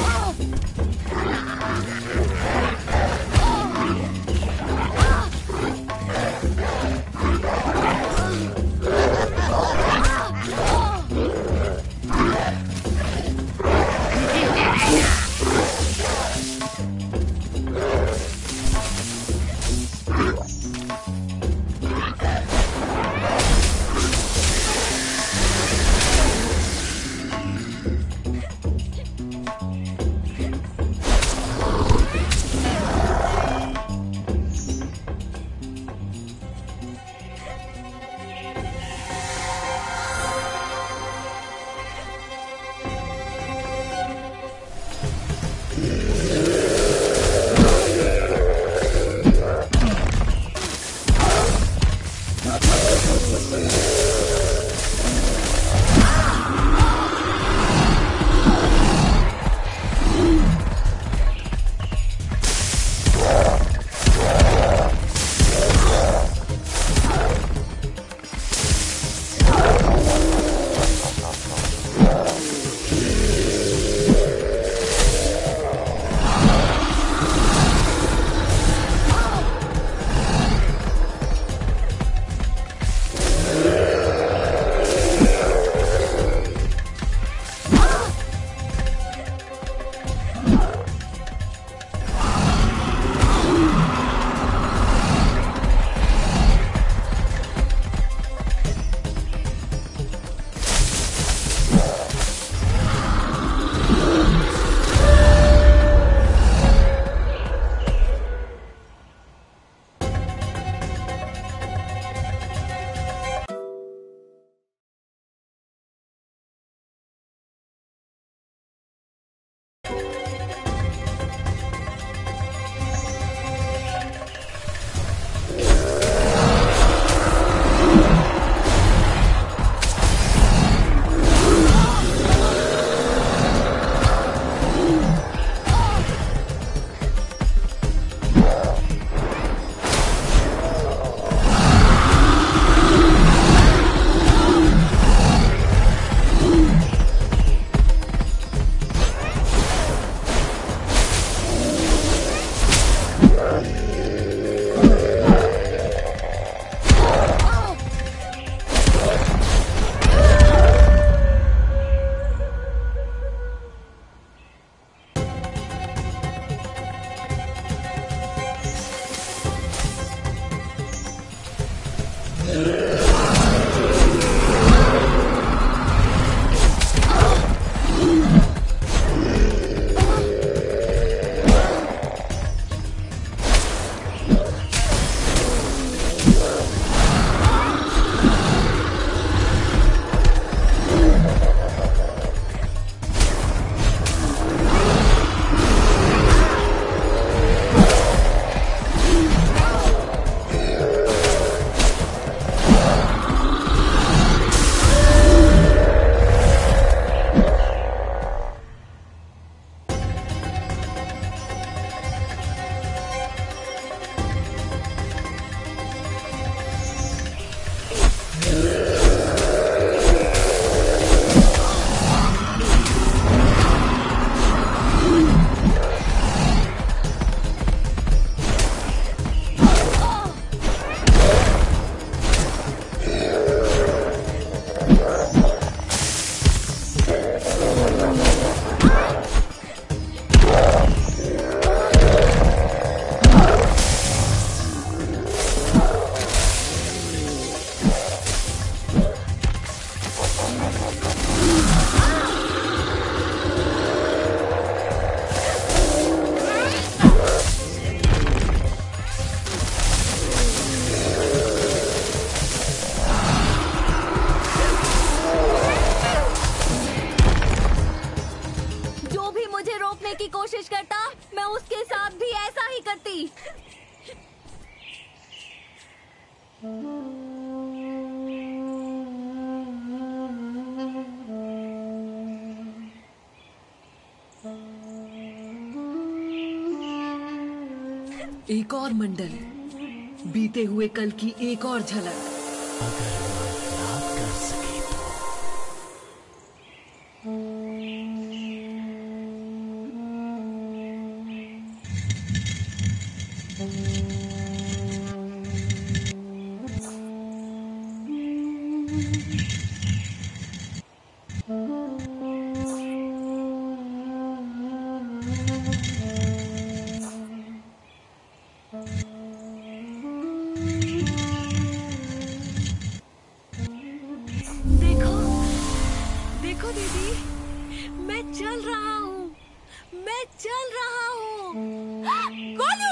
जो भी मुझे रोकने की कोशिश करता, मैं उसके साथ भी ऐसा ही करती। एक और मंडल, बीते हुए कल की एक और झलक। अगर मैं याद कर सके तो। देखो, देखो दीदी, मैं चल रहा हूँ, मैं चल रहा हूँ। गोलू!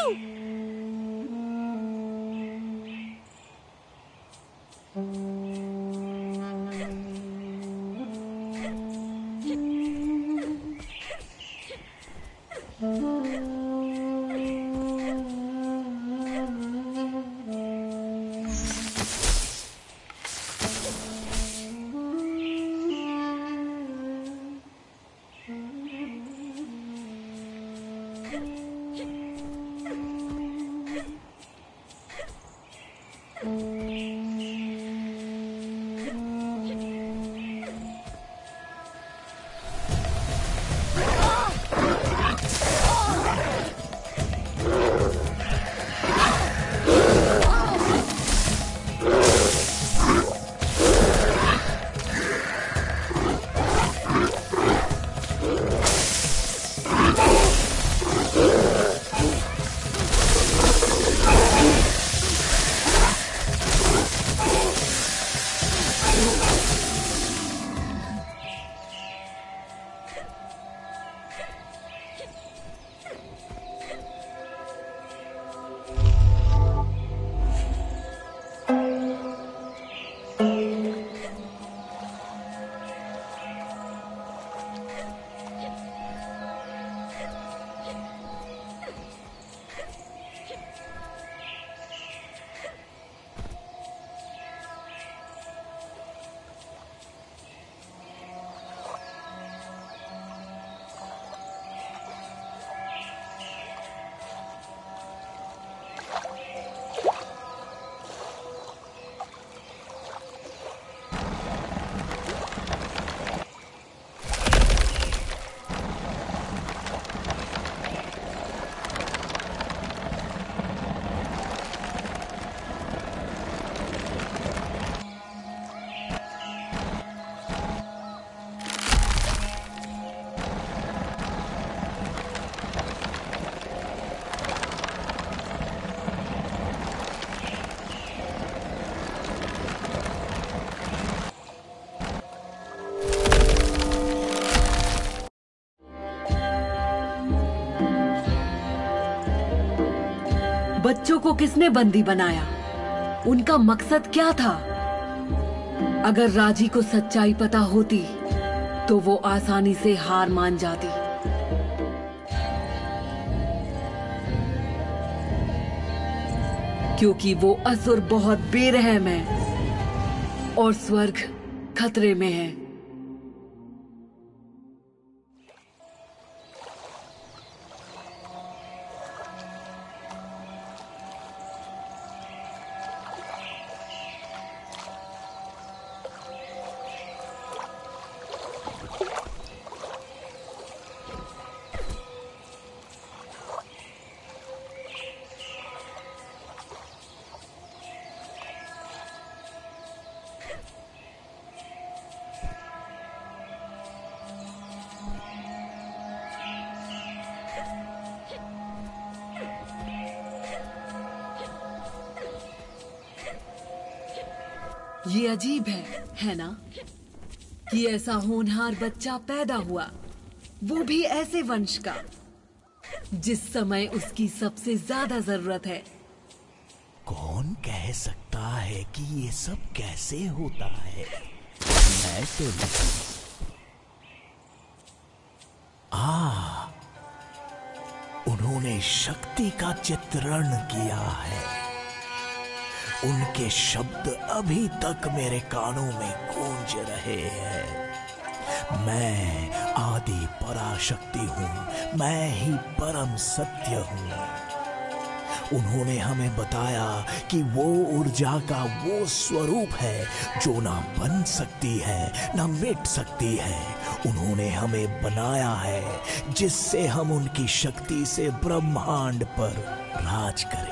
बच्चों को किसने बंदी बनाया? उनका मकसद क्या था? अगर राजी को सच्चाई पता होती तो वो आसानी से हार मान जाती। क्योंकि वो असुर बहुत बेरहम है और स्वर्ग खतरे में है। ये अजीब है, है ना? कि ऐसा होनहार बच्चा पैदा हुआ, वो भी ऐसे वंश का जिस समय उसकी सबसे ज्यादा जरूरत है। कौन कह सकता है कि ये सब कैसे होता है? मैं तो नहीं। आ, उन्होंने शक्ति का चित्रण किया है। उनके शब्द अभी तक मेरे कानों में गूंज रहे हैं। मैं आदि पराशक्ति हूं, मैं ही परम सत्य हूं। उन्होंने हमें बताया कि वो ऊर्जा का वो स्वरूप है जो ना बन सकती है ना मिट सकती है। उन्होंने हमें बनाया है जिससे हम उनकी शक्ति से ब्रह्मांड पर राज करें।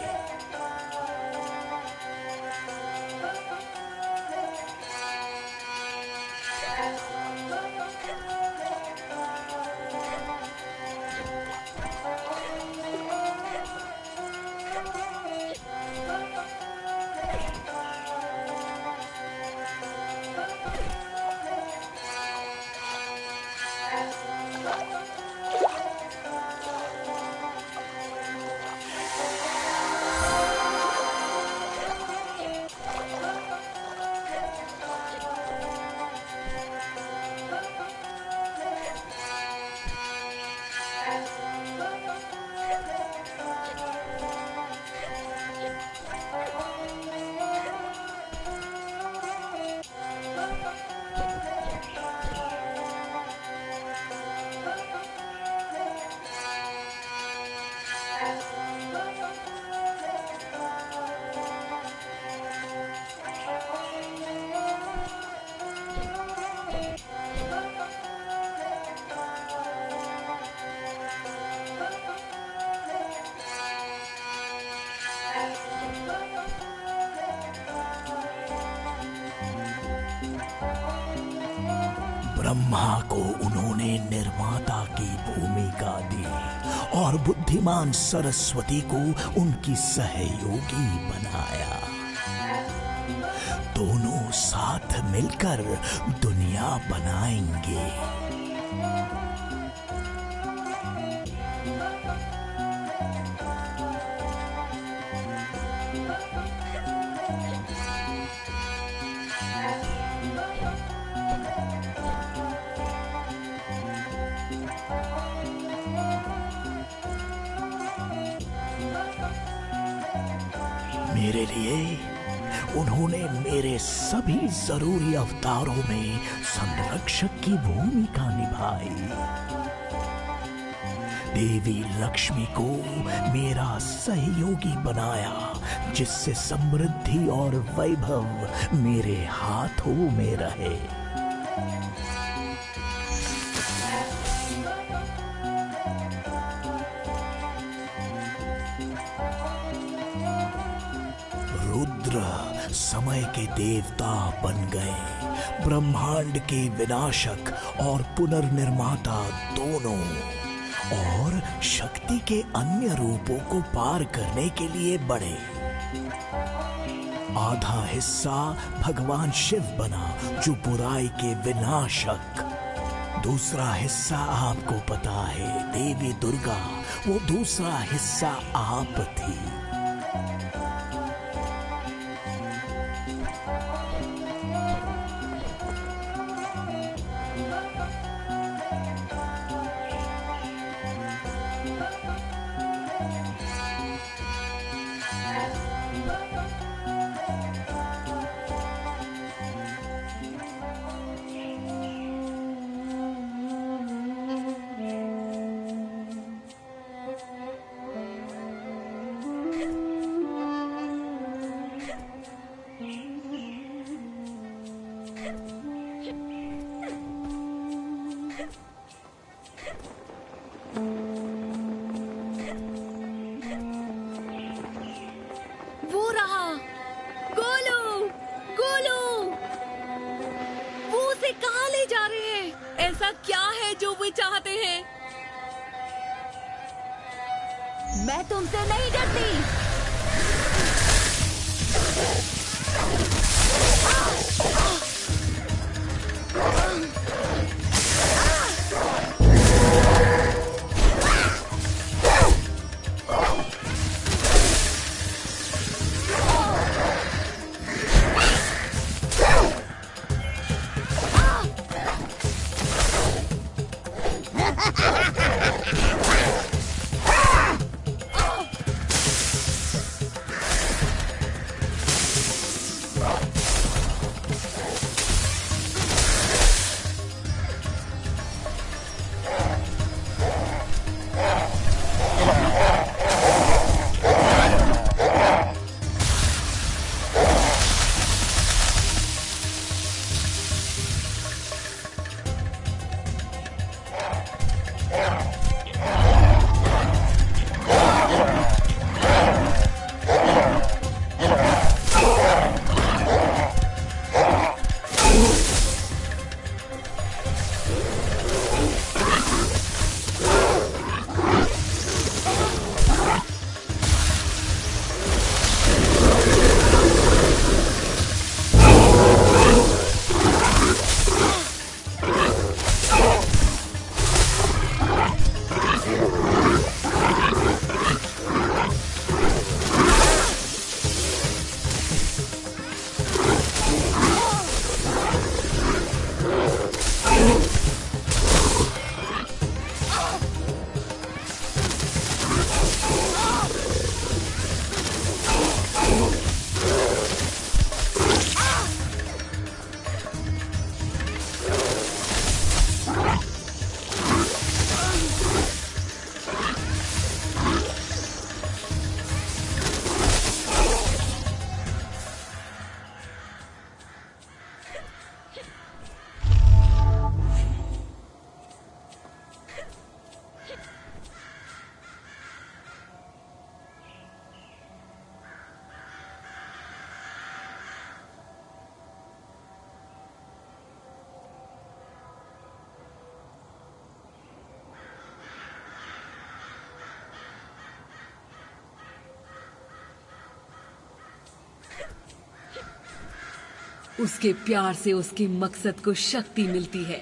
ब्रह्मा को उन्होंने निर्माता की भूमिका दी और बुद्धिमान सरस्वती को उनकी सहयोगी बनाया। दोनों साथ मिलकर दुनिया बनाएंगे। मेरे लिए उन्होंने मेरे सभी जरूरी अवतारों में संरक्षक की भूमिका निभाई। देवी लक्ष्मी को मेरा सहयोगी बनाया जिससे समृद्धि और वैभव मेरे हाथों में रहे। रुद्र समय के देवता बन गए, ब्रह्मांड के विनाशक और पुनर्निर्माता दोनों, और शक्ति के अन्य रूपों को पार करने के लिए बढ़े। आधा हिस्सा भगवान शिव बना जो बुराई के विनाशक। दूसरा हिस्सा आपको पता है, देवी दुर्गा, वो दूसरा हिस्सा आप थी। वो रहा, गोलू, गोलू, वो उसे कहाँ ले जा रहे हैं? ऐसा क्या है जो वे चाहते हैं? मैं तुमसे नहीं डरती। आ, आ, आ, उसके प्यार से उसके मकसद को शक्ति मिलती है।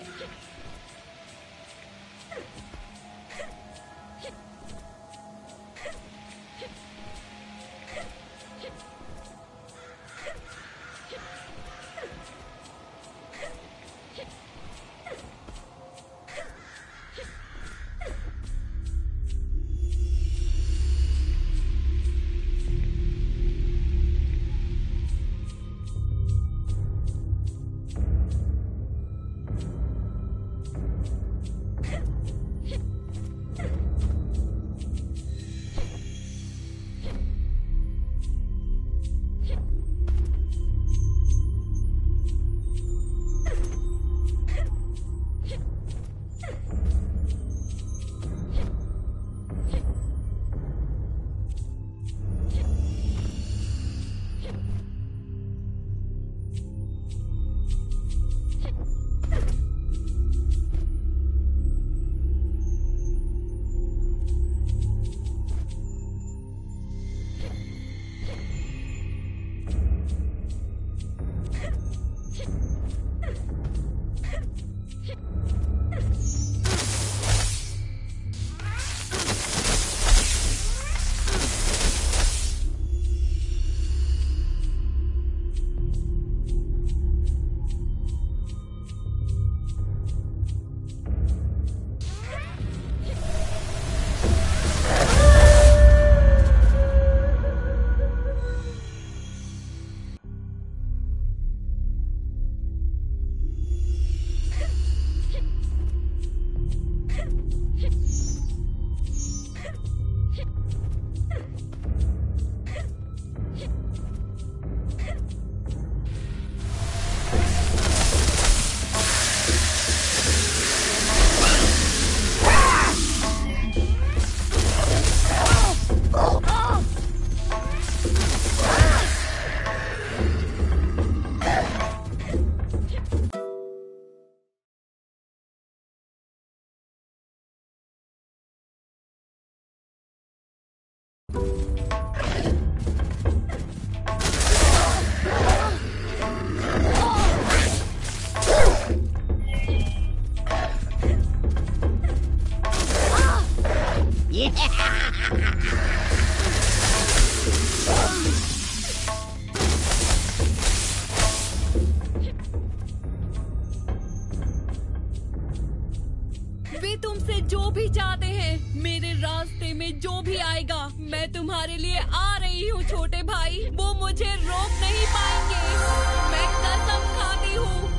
वे तुमसे जो भी चाहते हैं, मेरे रास्ते में जो भी आएगा, मैं तुम्हारे लिए आ रही हूँ छोटे भाई। वो मुझे रोक नहीं पाएंगे, मैं कसम खाती हूँ।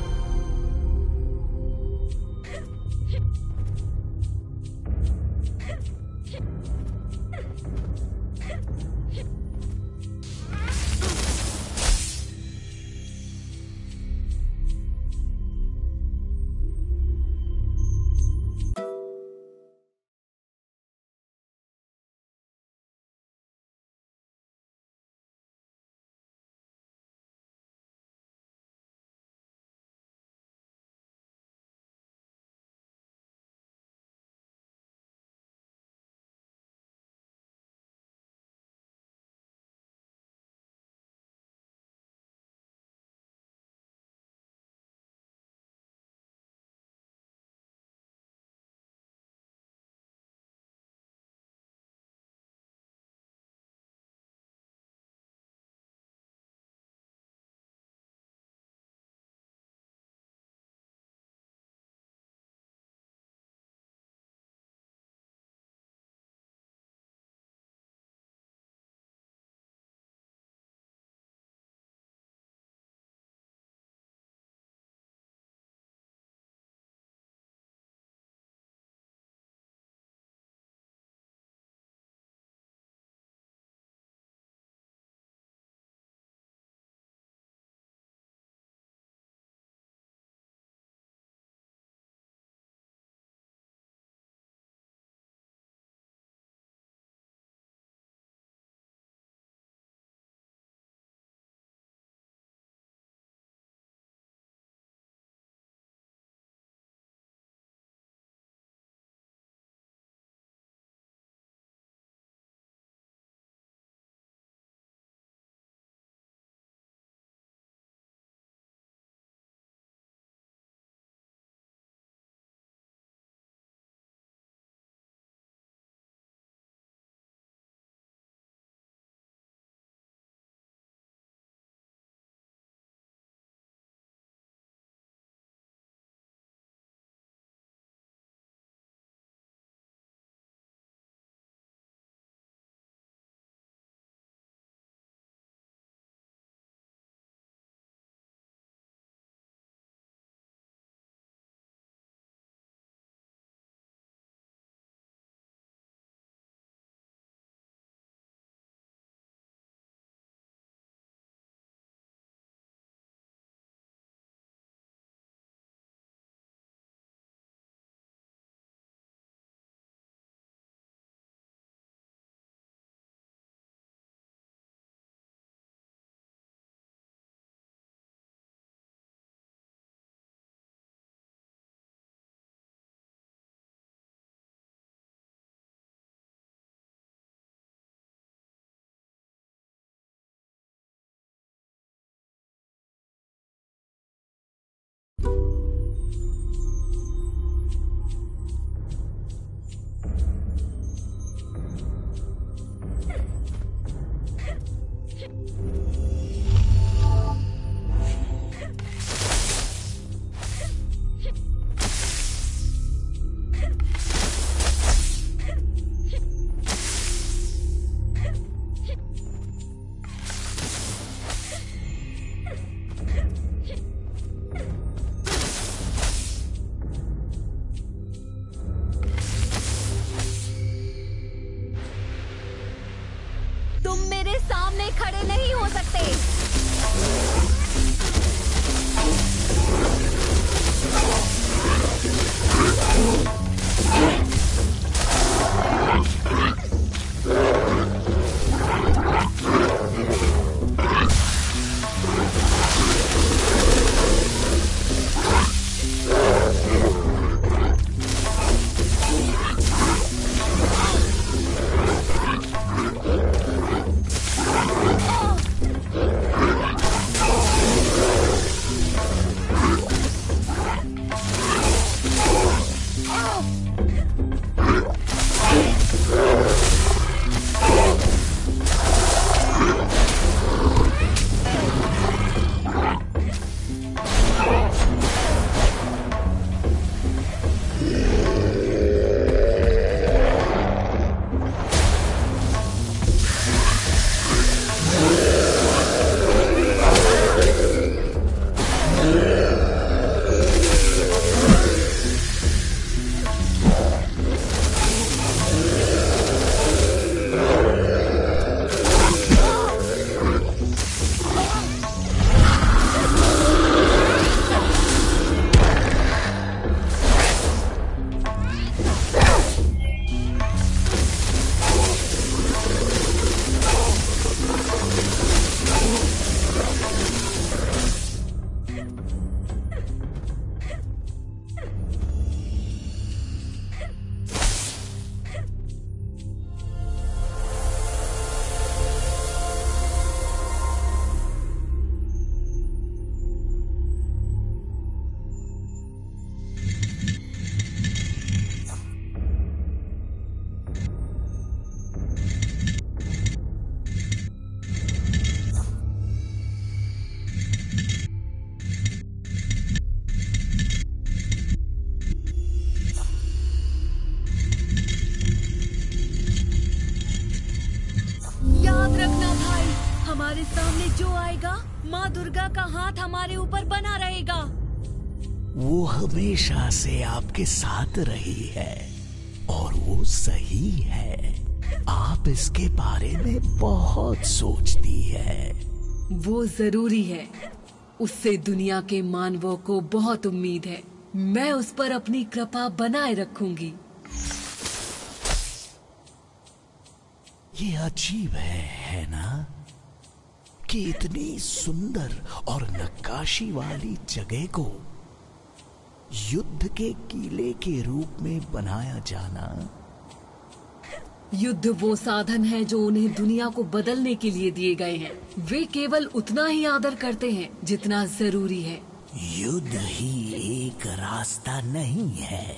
हमारे सामने जो आएगा, माँ दुर्गा का हाथ हमारे ऊपर बना रहेगा। वो हमेशा से आपके साथ रही है और वो सही है। आप इसके बारे में बहुत सोचती है। वो जरूरी है। उससे दुनिया के मानवों को बहुत उम्मीद है। मैं उस पर अपनी कृपा बनाए रखूंगी। ये अजीब है, है ना, कि इतनी सुंदर और नक्काशी वाली जगह को युद्ध के किले के रूप में बनाया जाना। युद्ध वो साधन है जो उन्हें दुनिया को बदलने के लिए दिए गए हैं। वे केवल उतना ही आदर करते हैं जितना जरूरी है। युद्ध ही एक रास्ता नहीं है।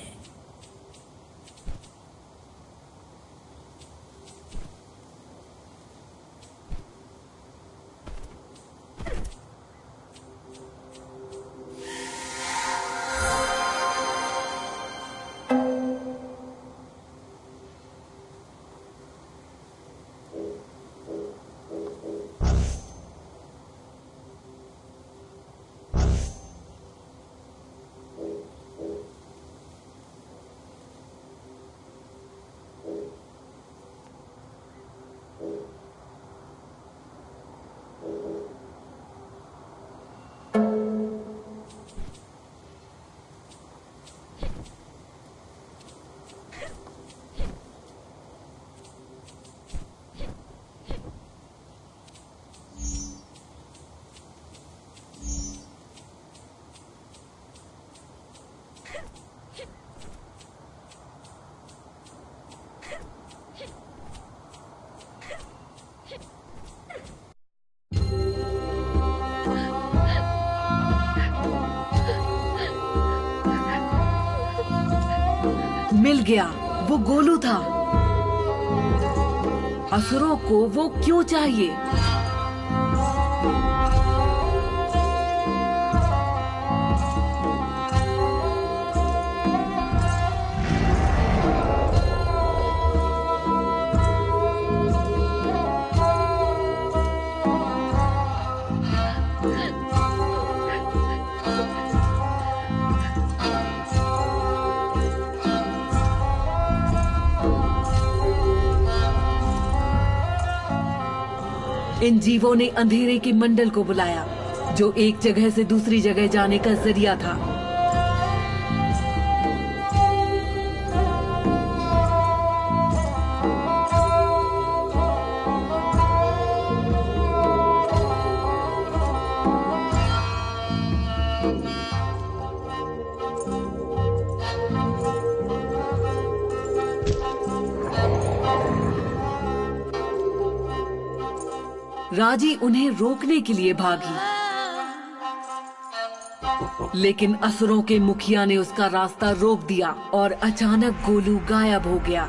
मिल गया, वो गोलू था। असुरों को वो क्यों चाहिए? इन जीवों ने अंधेरे के मंडल को बुलाया, जो एक जगह से दूसरी जगह जाने का जरिया था। राजी उन्हें रोकने के लिए भागी, लेकिन असुरों के मुखिया ने उसका रास्ता रोक दिया और अचानक गोलू गायब हो गया।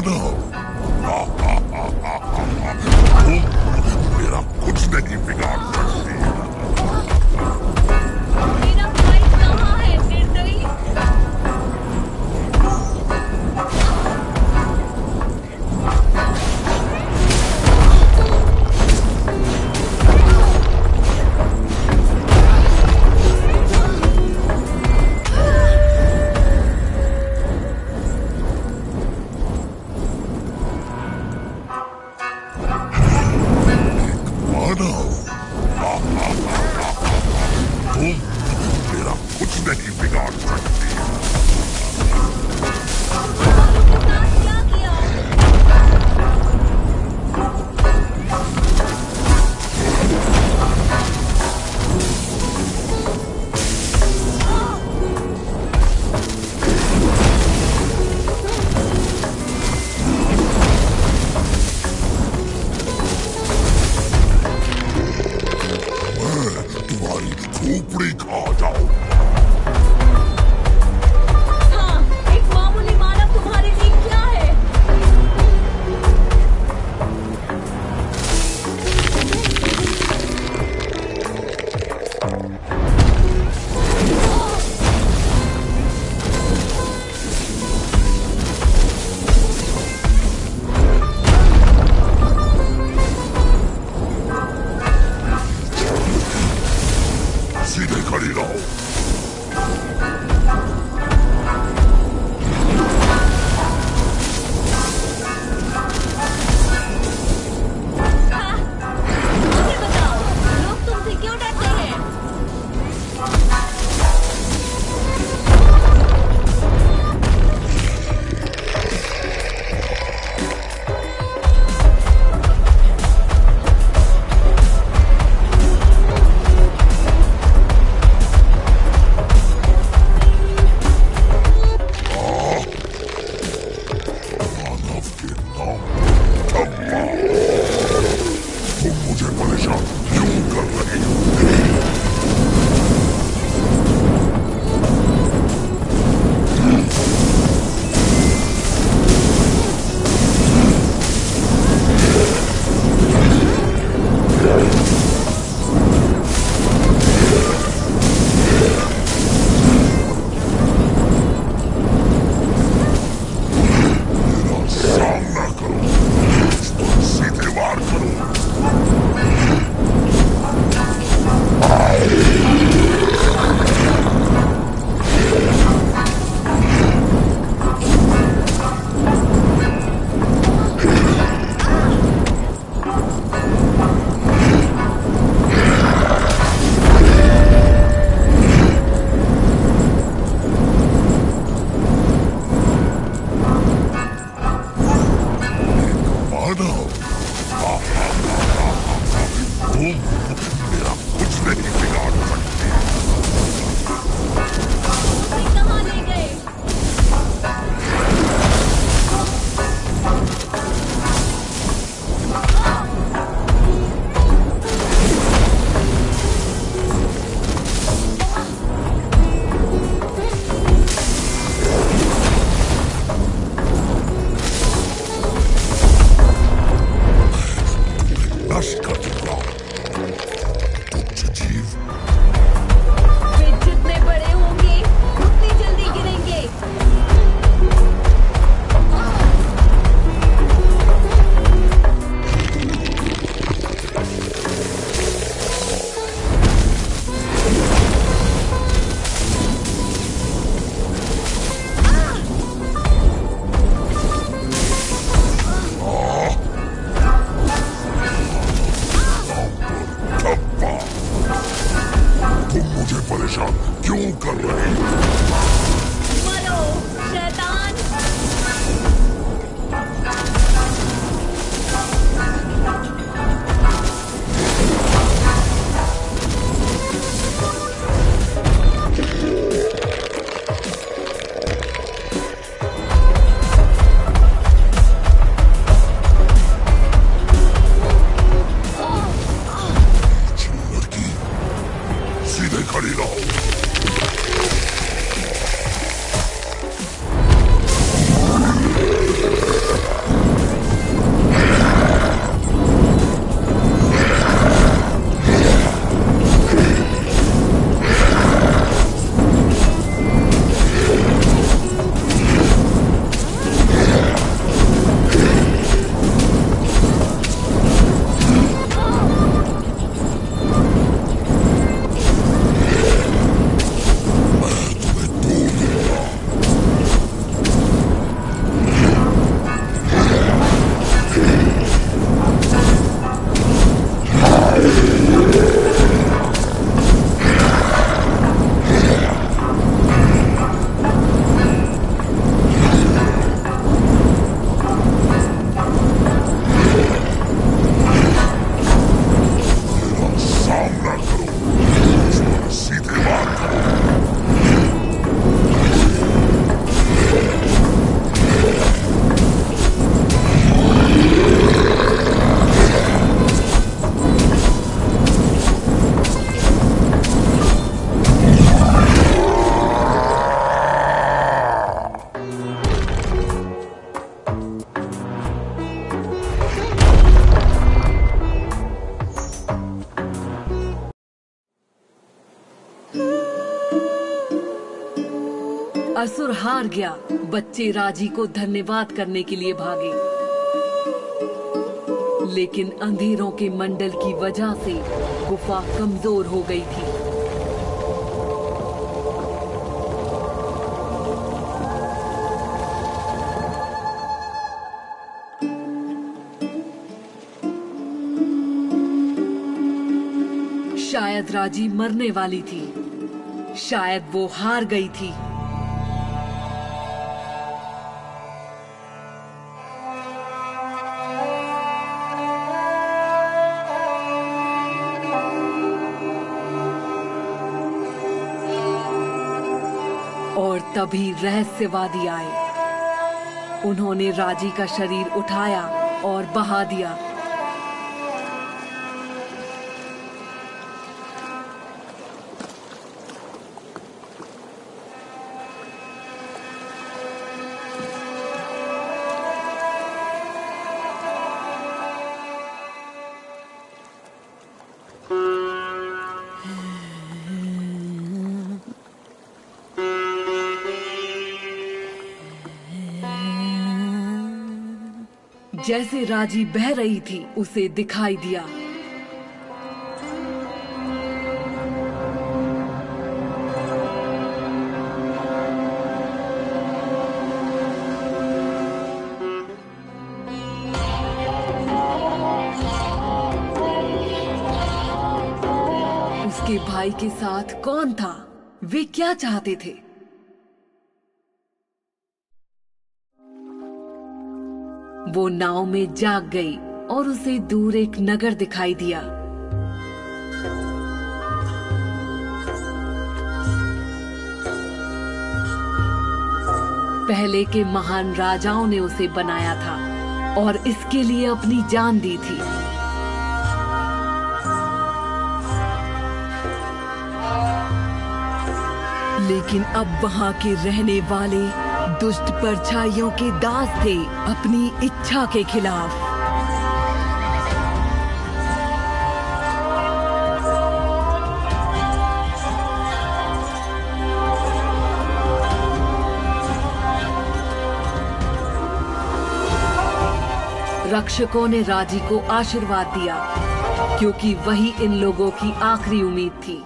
बनो। तुम मेरा कुछ नहीं बिगाड़ सकती। मेरा भाई कहाँ है निर्दयी? असुर हार गया। बच्चे राजी को धन्यवाद करने के लिए भागे, लेकिन अंधेरों के मंडल की वजह से गुफा कमजोर हो गई थी। शायद राजी मरने वाली थी, शायद वो हार गई थी। और तभी रहस्यवादी आए। उन्होंने राजी का शरीर उठाया और बहा दिया। जैसे राजी बह रही थी, उसे दिखाई दिया। उसके भाई के साथ कौन था? वे क्या चाहते थे? वो नाव में जाग गई और उसे दूर एक नगर दिखाई दिया। पहले के महान राजाओं ने उसे बनाया था और इसके लिए अपनी जान दी थी। लेकिन अब वहां के रहने वाले दुष्ट परछाइयों के दास थे, अपनी इच्छा के खिलाफ। रक्षकों ने राजी को आशीर्वाद दिया, क्योंकि वही इन लोगों की आखिरी उम्मीद थी।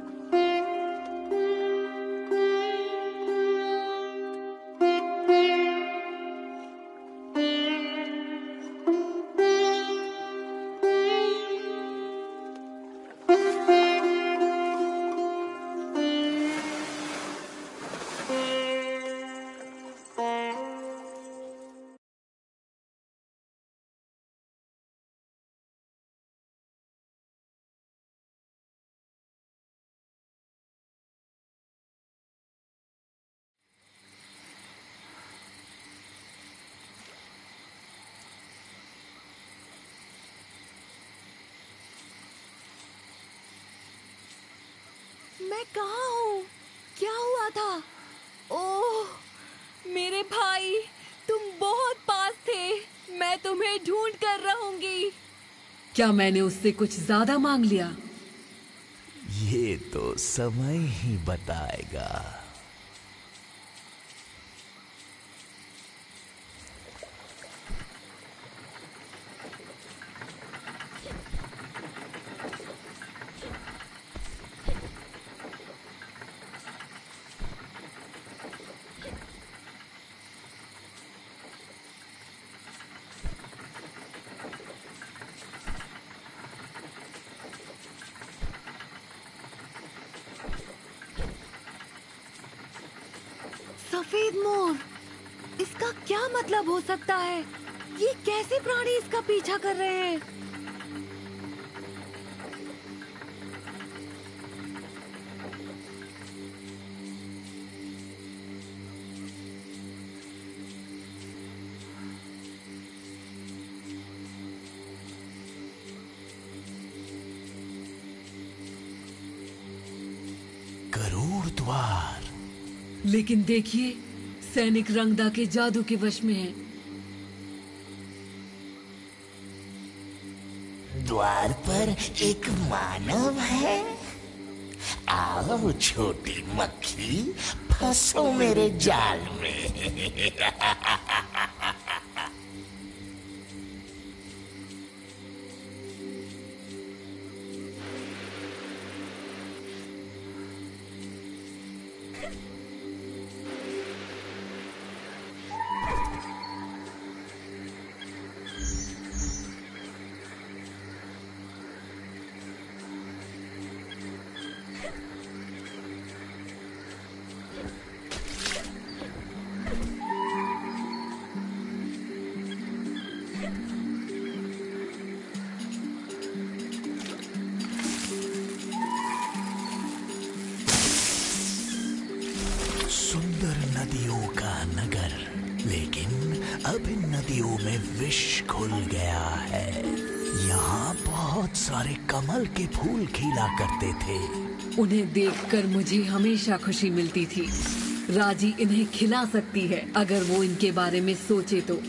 मैं कहाँ हूँ? क्या हुआ था? ओह, मेरे भाई, तुम बहुत पास थे। मैं तुम्हें ढूंढ कर रहूंगी। क्या मैंने उससे कुछ ज्यादा मांग लिया? ये तो समय ही बताएगा। सफेद मोर, इसका क्या मतलब हो सकता है? ये कैसे प्राणी इसका पीछा कर रहे हैं? गरुड़ द्वार। लेकिन देखिए, सैनिक रंगदा के जादू के वश में हैं। द्वार पर एक मानव है। आओ छोटी मक्खी, फंसो मेरे जाल में। सुंदर नदियों का नगर, लेकिन अब इन नदियों में विष घुल गया है। यहाँ बहुत सारे कमल के फूल खिला करते थे। उन्हें देखकर मुझे हमेशा खुशी मिलती थी। राजी इन्हें खिला सकती है अगर वो इनके बारे में सोचे तो।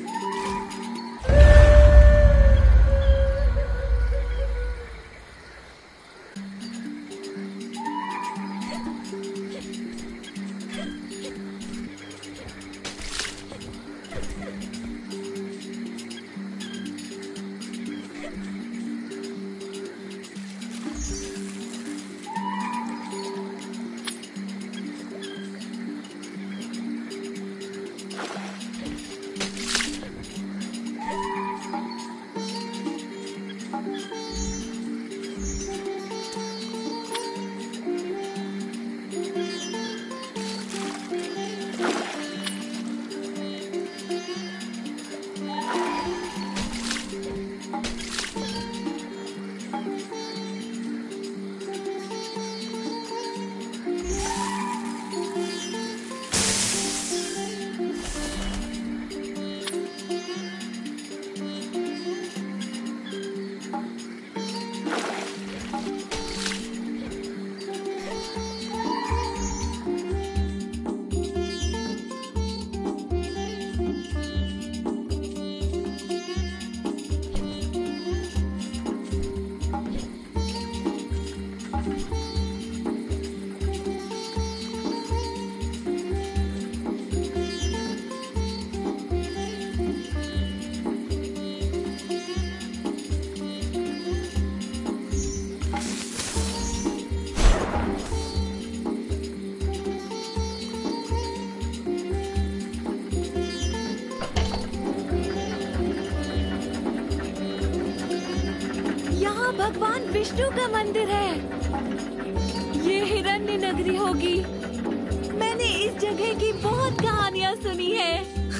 भगवान विष्णु का मंदिर है। ये हिरण्य नगरी होगी। मैंने इस जगह की बहुत कहानियाँ सुनी है।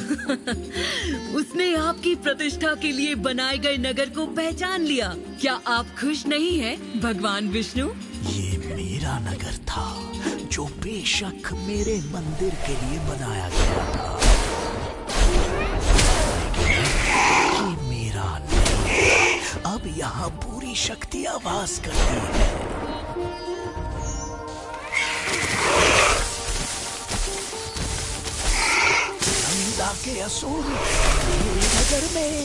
उसने आपकी प्रतिष्ठा के लिए बनाए गए नगर को पहचान लिया। क्या आप खुश नहीं हैं, भगवान विष्णु? ये मेरा नगर था, जो बेशक मेरे मंदिर के लिए बनाया गया था, लेकिन ये मेरा नहीं। अब यहाँ पूरी शक्तियाँ वास करती है। नंदा के असुर मेरे नगर में।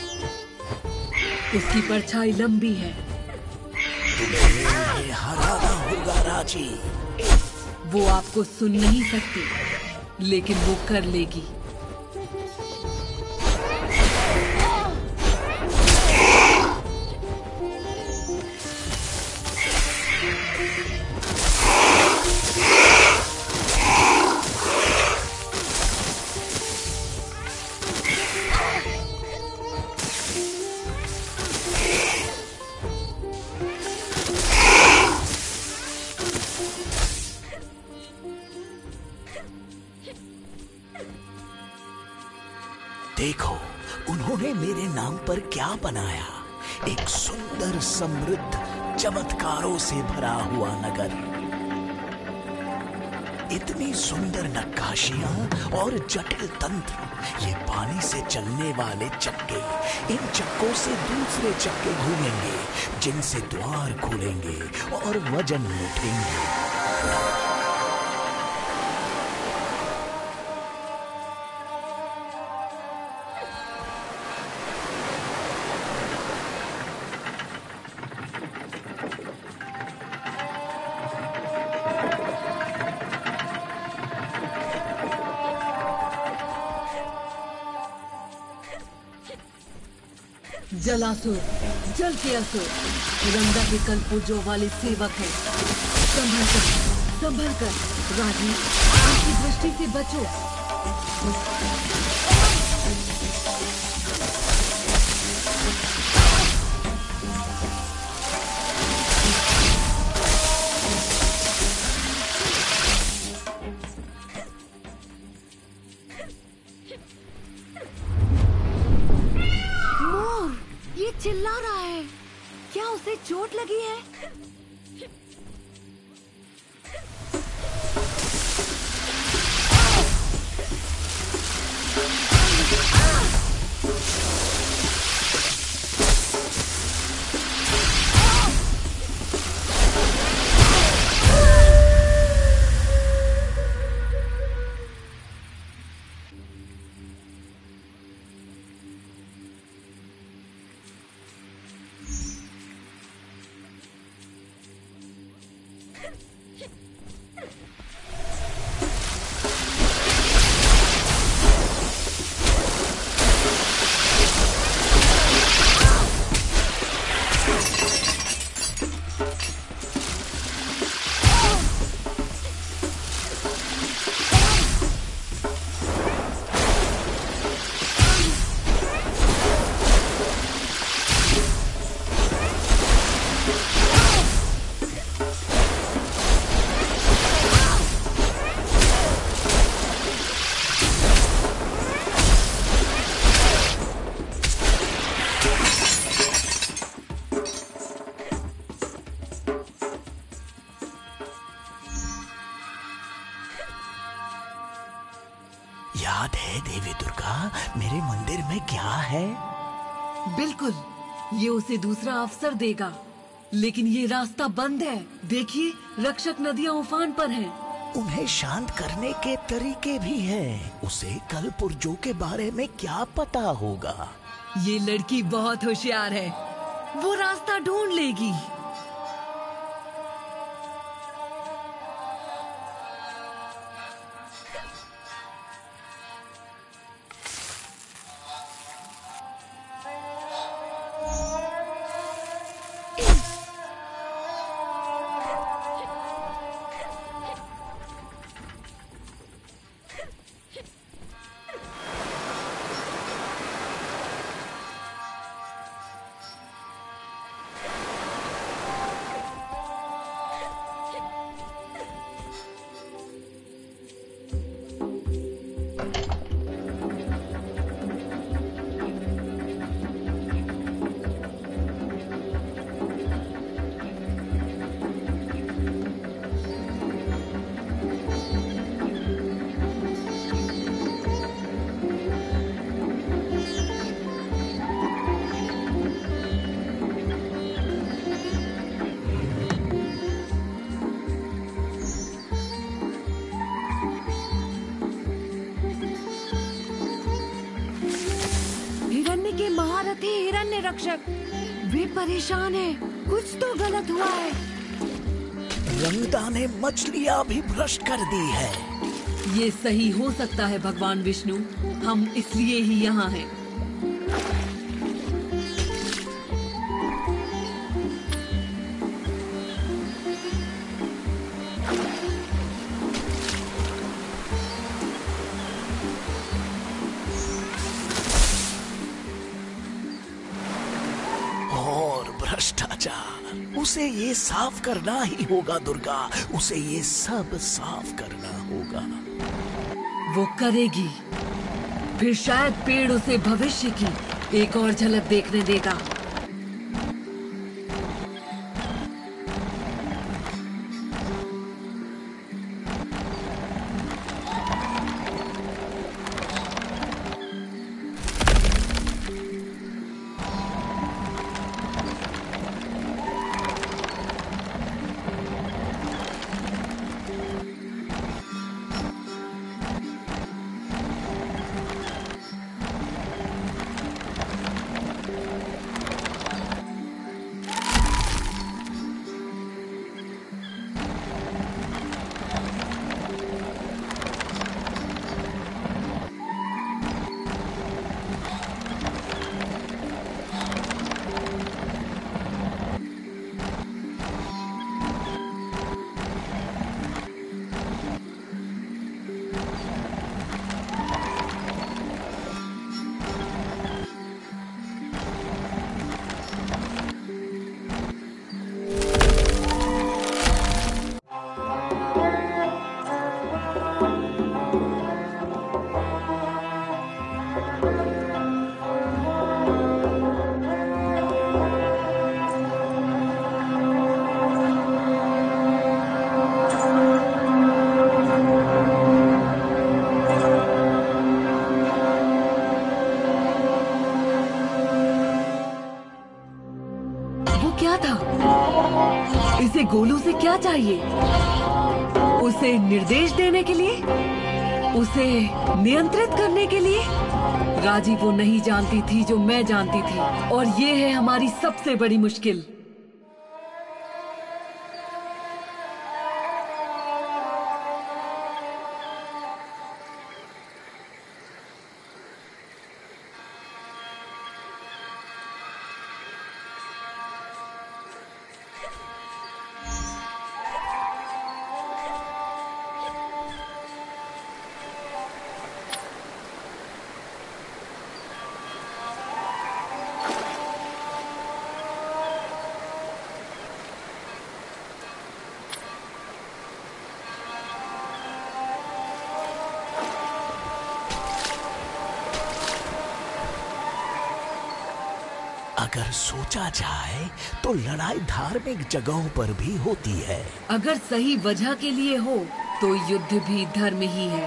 उसकी परछाई लंबी है। तुम्हें हराना होगा राजी। वो आपको सुन नहीं सकती, लेकिन वो कर लेगी। देखो, उन्होंने मेरे नाम पर क्या बनाया। एक सुंदर, समृद्ध, चमत्कारों से भरा हुआ नगर। इतनी सुंदर नक्काशियां और जटिल तंत्र। ये पानी से चलने वाले चक्के, इन चक्कों से दूसरे चक्के घूमेंगे, जिनसे द्वार खुलेंगे और वजन उठेंगे। जलासुर, जल के असुर, रंगा के कलपुर्जों वाले सेवक हैं। संभल कर, संभल कर, राजी, उनकी दृष्टि से बचो। चिल्ला रहा है। क्या उसे चोट लगी है? याद है देवी दुर्गा, मेरे मंदिर में क्या है? बिल्कुल, ये उसे दूसरा अवसर देगा, लेकिन ये रास्ता बंद है। देखिए, रक्षक नदियां उफान पर हैं। उन्हें शांत करने के तरीके भी हैं। उसे कलपुर्जों के बारे में क्या पता होगा? ये लड़की बहुत होशियार है, वो रास्ता ढूंढ लेगी। महारथी हिरण्य रक्षक, वे परेशान हैं। कुछ तो गलत हुआ है। रंगदा ने मछलियाँ भी भ्रष्ट कर दी है। ये सही हो सकता है भगवान विष्णु, हम इसलिए ही यहाँ हैं। भ्रष्टाचार, उसे ये साफ करना ही होगा दुर्गा, उसे ये सब साफ करना होगा। वो करेगी, फिर शायद पेड़ उसे भविष्य की एक और झलक देखने देगा। इसे गोलू से क्या चाहिए? उसे निर्देश देने के लिए? उसे नियंत्रित करने के लिए? राजी वो नहीं जानती थी जो मैं जानती थी, और ये है हमारी सबसे बड़ी मुश्किल। अगर सोचा जाए तो लड़ाई धार्मिक जगहों पर भी होती है। अगर सही वजह के लिए हो तो युद्ध भी धर्म ही है।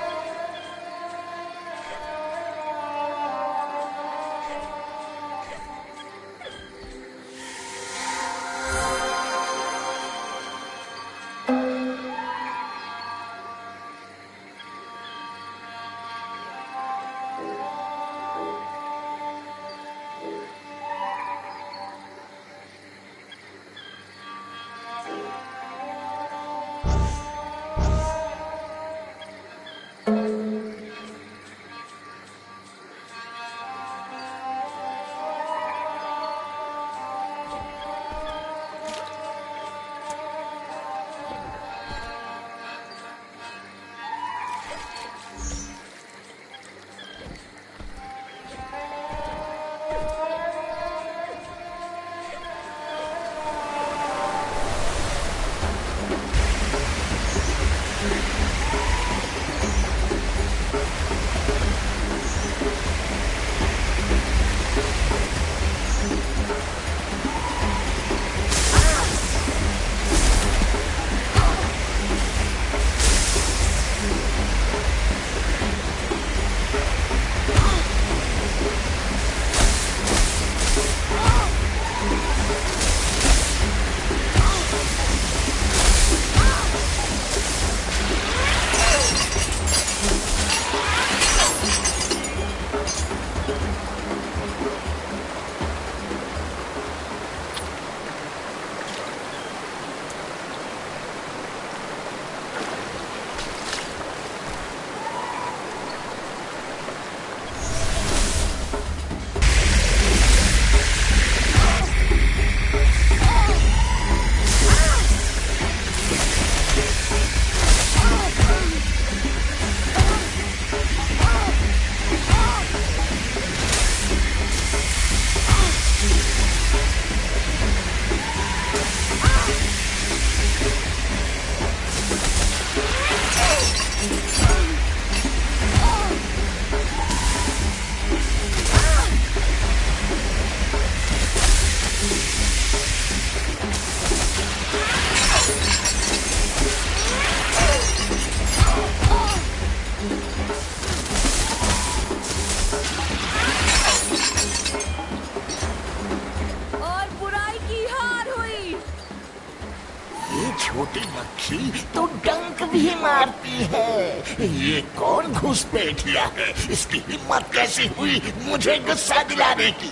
छोटी मक्खी तो डंक भी मारती है। ये कौन घुसपैठिया है? इसकी हिम्मत कैसी हुई मुझे गुस्सा दिलाने की?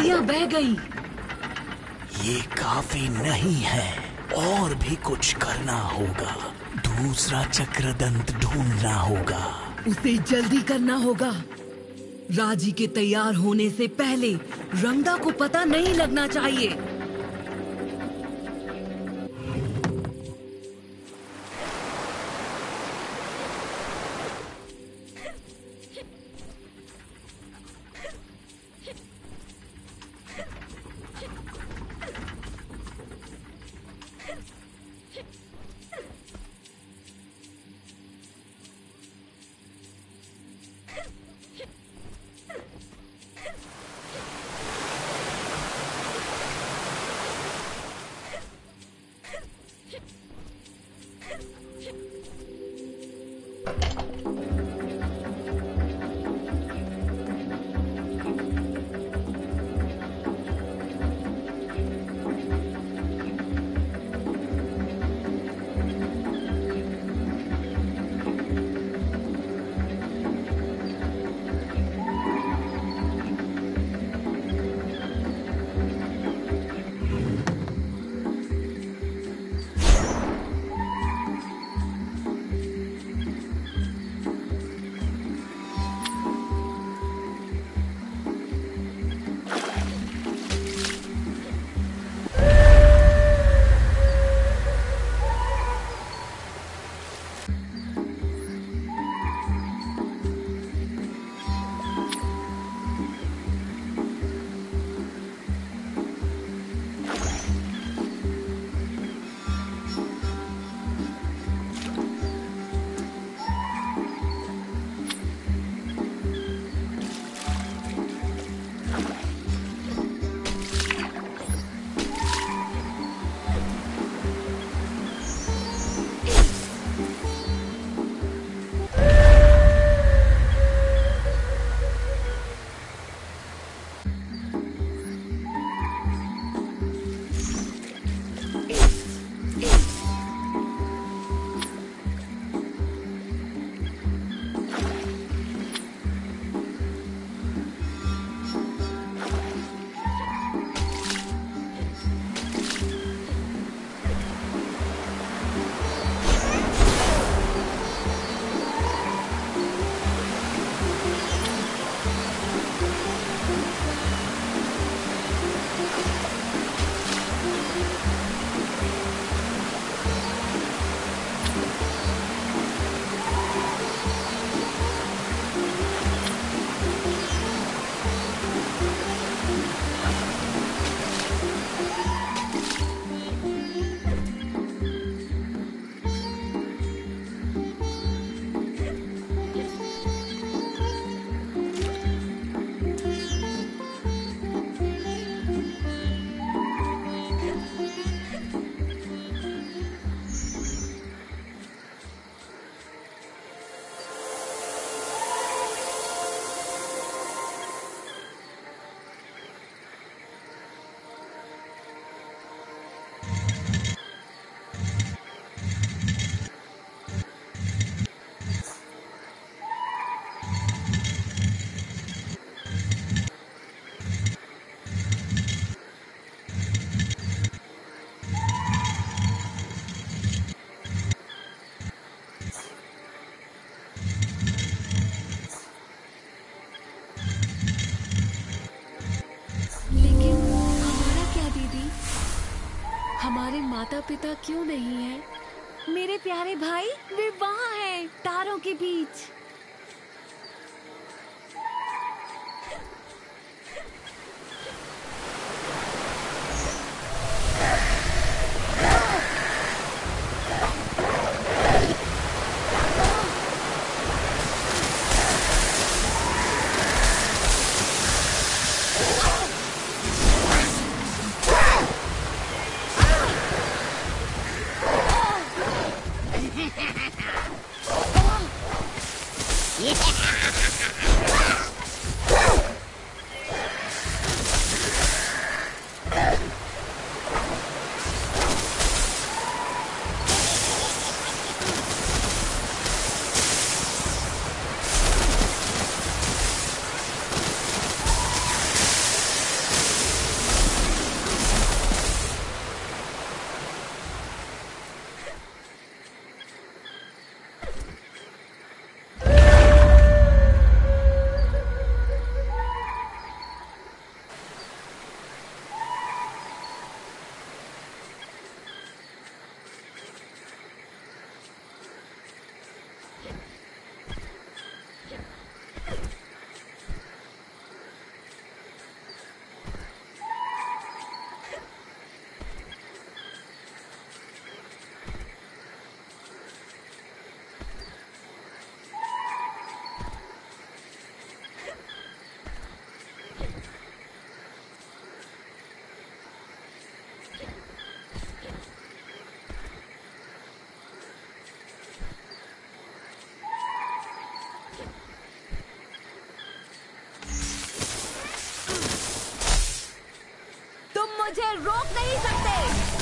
नदियां बह गई। ये काफी नहीं है, और भी कुछ करना होगा। दूसरा चक्रदंत ढूंढना होगा। उसे जल्दी करना होगा। राजी के तैयार होने से पहले रंगदा को पता नहीं लगना चाहिए। माता पिता क्यों नहीं है? मेरे प्यारे भाई वे वहाँ हैं, तारों के बीच। मुझे रोक नहीं सकते।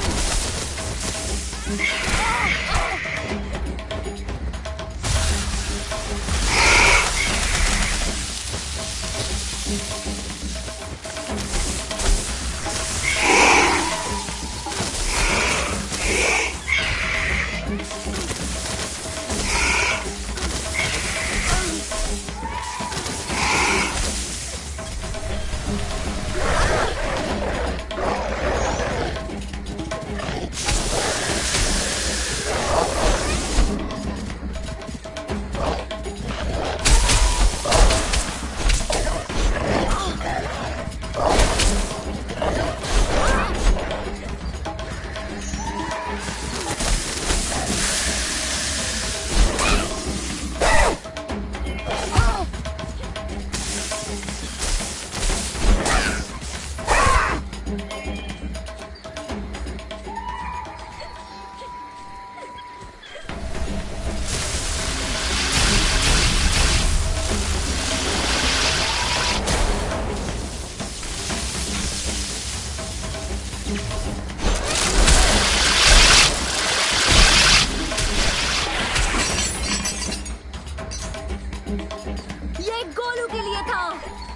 ये गोलू के लिए था।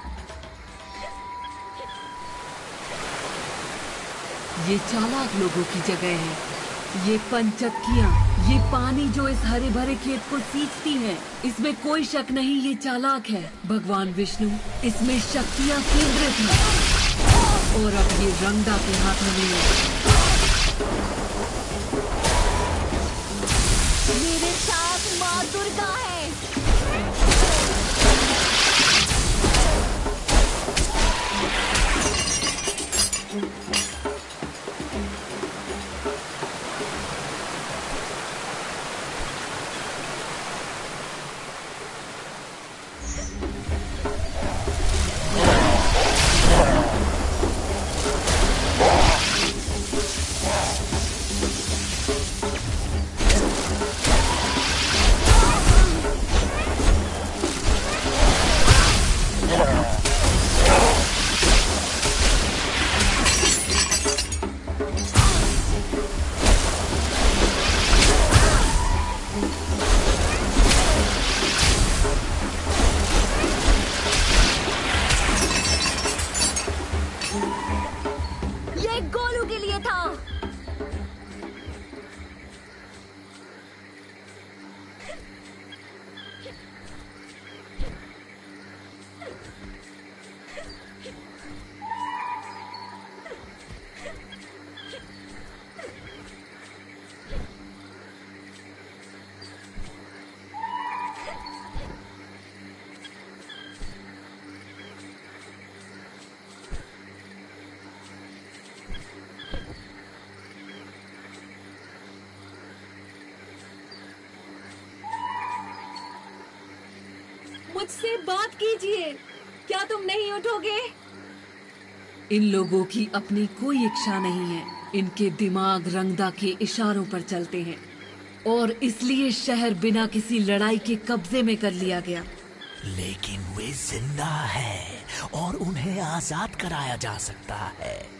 ये चालाक लोगों की जगह है। ये पंचक्कियाँ, ये पानी जो इस हरे भरे खेत को सींचती हैं, इसमें कोई शक नहीं ये चालाक है। भगवान विष्णु इसमें शक्तियाँ केंद्रित हैं और अब ये रंगदा के हाथों में है। मेरे साथ माँ दुर्गा है। ये गोलू के लिए था। मुझसे बात कीजिए, क्या तुम नहीं उठोगे? इन लोगों की अपनी कोई इच्छा नहीं है। इनके दिमाग रंगदा के इशारों पर चलते हैं और इसलिए शहर बिना किसी लड़ाई के कब्जे में कर लिया गया। लेकिन वे जिंदा है और उन्हें आजाद कराया जा सकता है।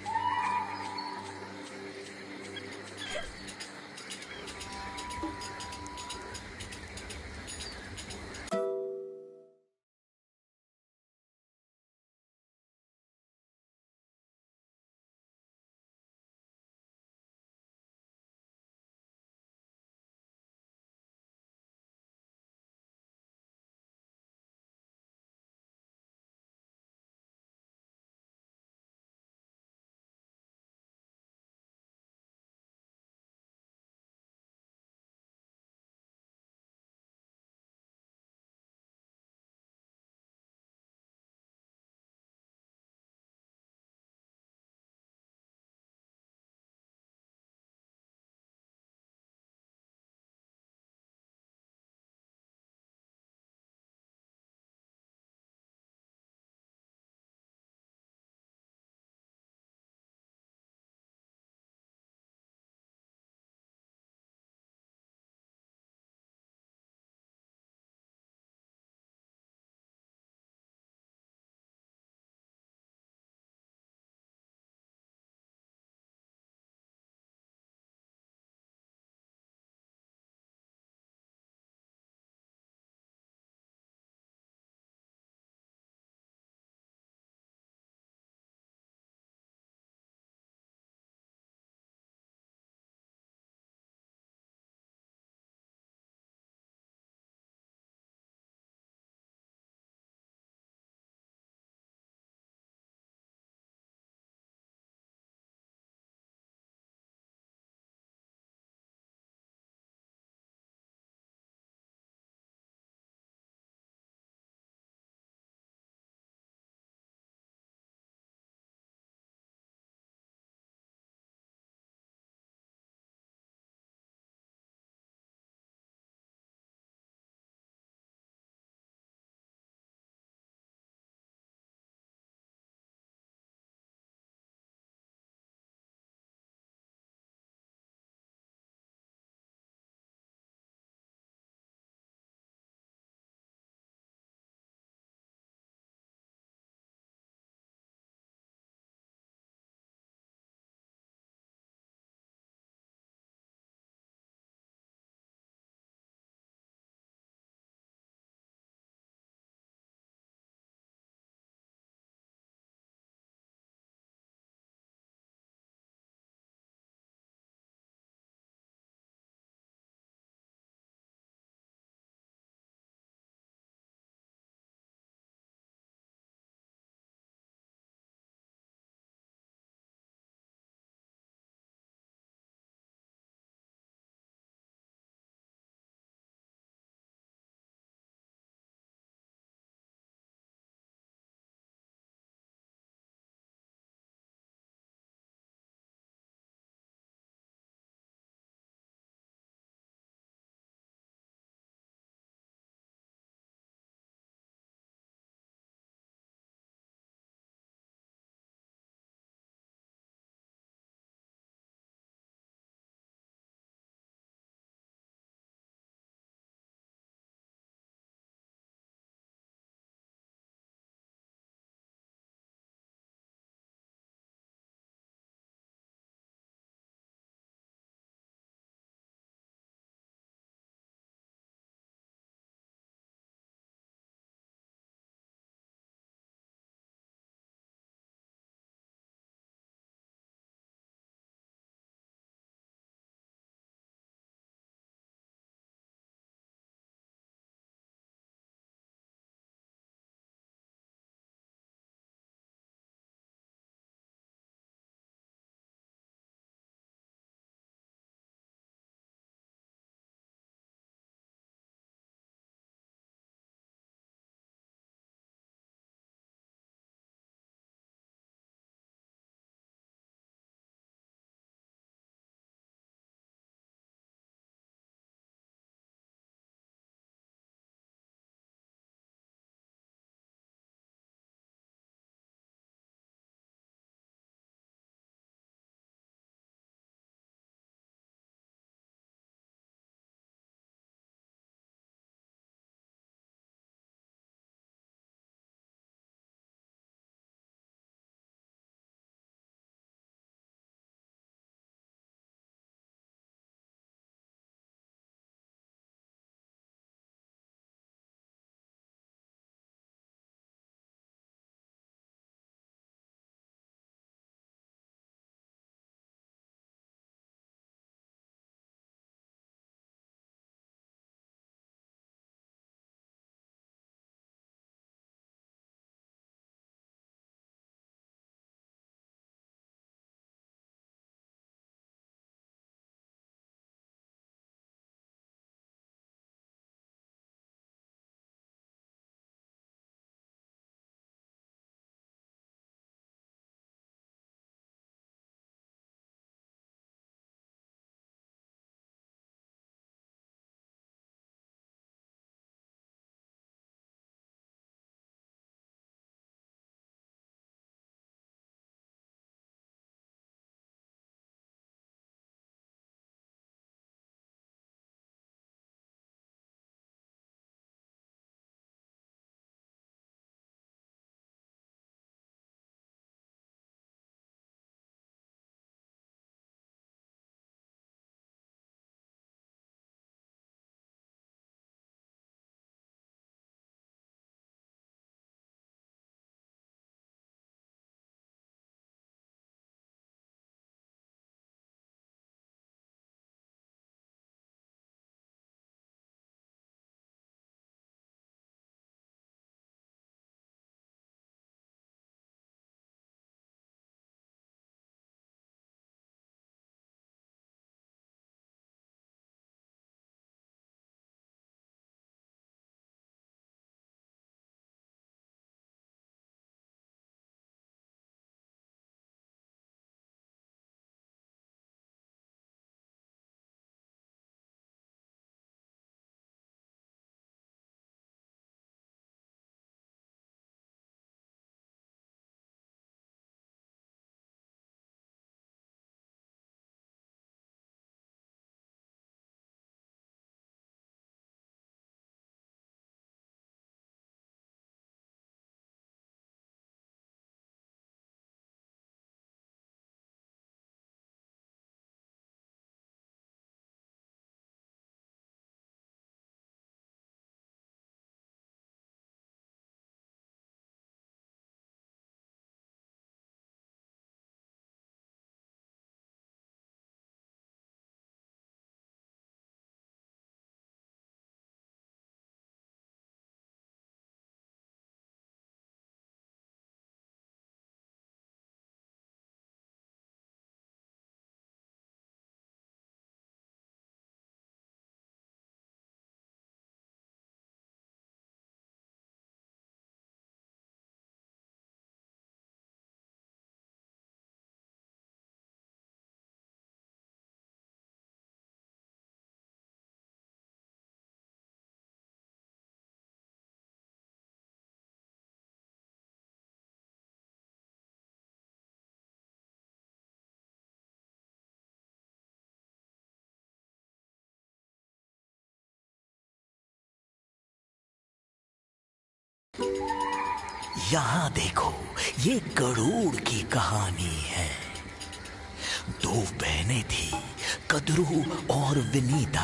यहाँ देखो, ये गरुड़ की कहानी है। दो बहनें थी, कद्रू और विनीता।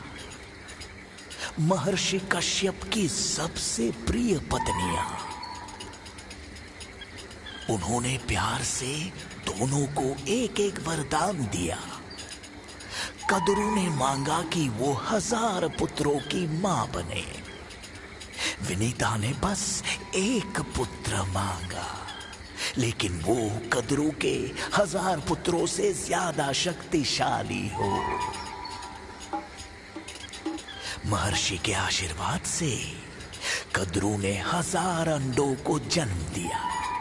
महर्षि कश्यप की सबसे प्रिय पत्नियां। उन्होंने प्यार से दोनों को एक एक वरदान दिया। कद्रू ने मांगा कि वो हजार पुत्रों की मां बने। विनीता ने बस एक पुत्र मांगा, लेकिन वो कद्रू के हजार पुत्रों से ज्यादा शक्तिशाली हो। महर्षि के आशीर्वाद से कद्रू ने हजार अंडों को जन्म दिया।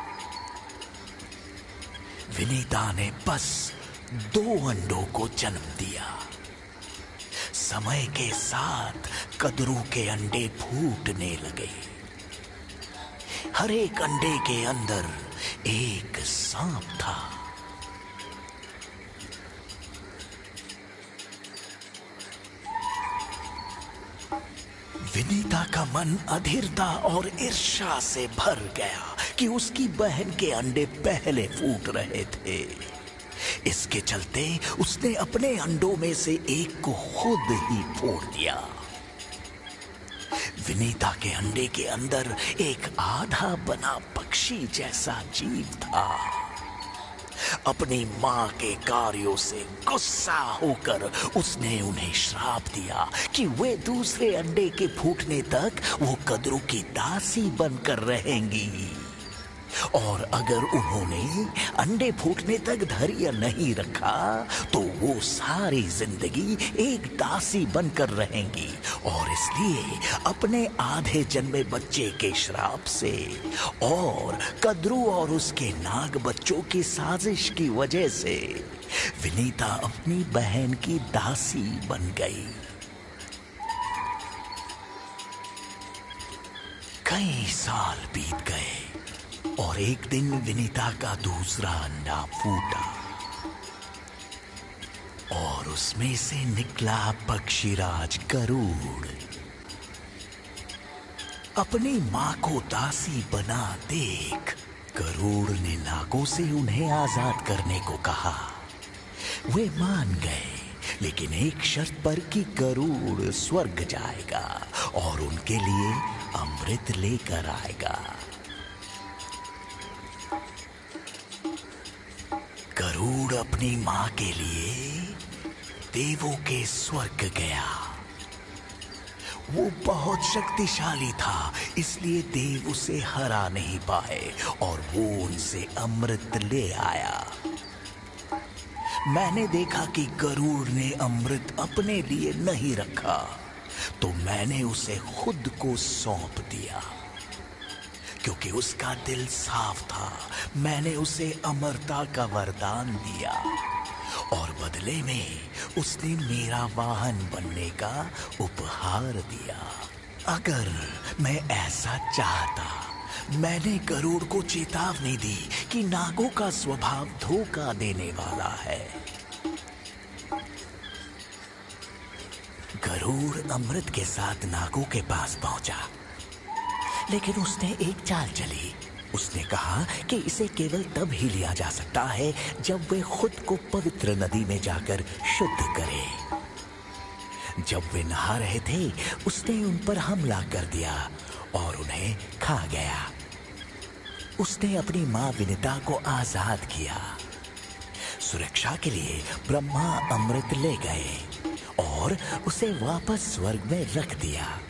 विनीता ने बस दो अंडों को जन्म दिया। समय के साथ कद्रू के अंडे फूटने लगे। हर एक अंडे के अंदर एक सांप था। विनीता का मन अधीरता और ईर्ष्या से भर गया कि उसकी बहन के अंडे पहले फूट रहे थे। इसके चलते उसने अपने अंडों में से एक को खुद ही फोड़ दिया। विनीता के अंडे के अंदर एक आधा बना पक्षी जैसा जीव था। अपनी मां के कार्यों से गुस्सा होकर उसने उन्हें श्राप दिया कि वे दूसरे अंडे के फूटने तक वो कद्रू की दासी बनकर रहेंगी, और अगर उन्होंने अंडे फूटने तक धैर्य नहीं रखा तो वो सारी जिंदगी एक दासी बनकर रहेंगी। और इसलिए अपने आधे जन्मे बच्चे के श्राप से और कद्रू और उसके नाग बच्चों की साजिश की वजह से विनीता अपनी बहन की दासी बन गई। कई साल बीत गए और एक दिन विनीता का दूसरा अंडा फूटा और उसमें से निकला पक्षीराज गरुड़। अपनी मां को दासी बना देख गरुड़ ने नागों से उन्हें आजाद करने को कहा। वे मान गए, लेकिन एक शर्त पर कि गरुड़ स्वर्ग जाएगा और उनके लिए अमृत लेकर आएगा। गरुड़ अपनी मां के लिए देवों के स्वर्ग गया। वो बहुत शक्तिशाली था, इसलिए देव उसे हरा नहीं पाए और वो उनसे अमृत ले आया। मैंने देखा कि गरुड़ ने अमृत अपने लिए नहीं रखा, तो मैंने उसे खुद को सौंप दिया। क्योंकि उसका दिल साफ था, मैंने उसे अमरता का वरदान दिया और बदले में उसने मेरा वाहन बनने का उपहार दिया। अगर मैं ऐसा चाहता, मैंने गरुड़ को चेतावनी दी कि नागों का स्वभाव धोखा देने वाला है। गरुड़ अमृत के साथ नागों के पास पहुंचा, लेकिन उसने एक चाल चली। उसने कहा कि इसे केवल तब ही लिया जा सकता है जब वे खुद को पवित्र नदी में जाकर शुद्ध करे। जब वे नहा रहे थे, उसने उन पर हमला कर दिया और उन्हें खा गया। उसने अपनी मां विनीता को आजाद किया। सुरक्षा के लिए ब्रह्मा अमृत ले गए और उसे वापस स्वर्ग में रख दिया।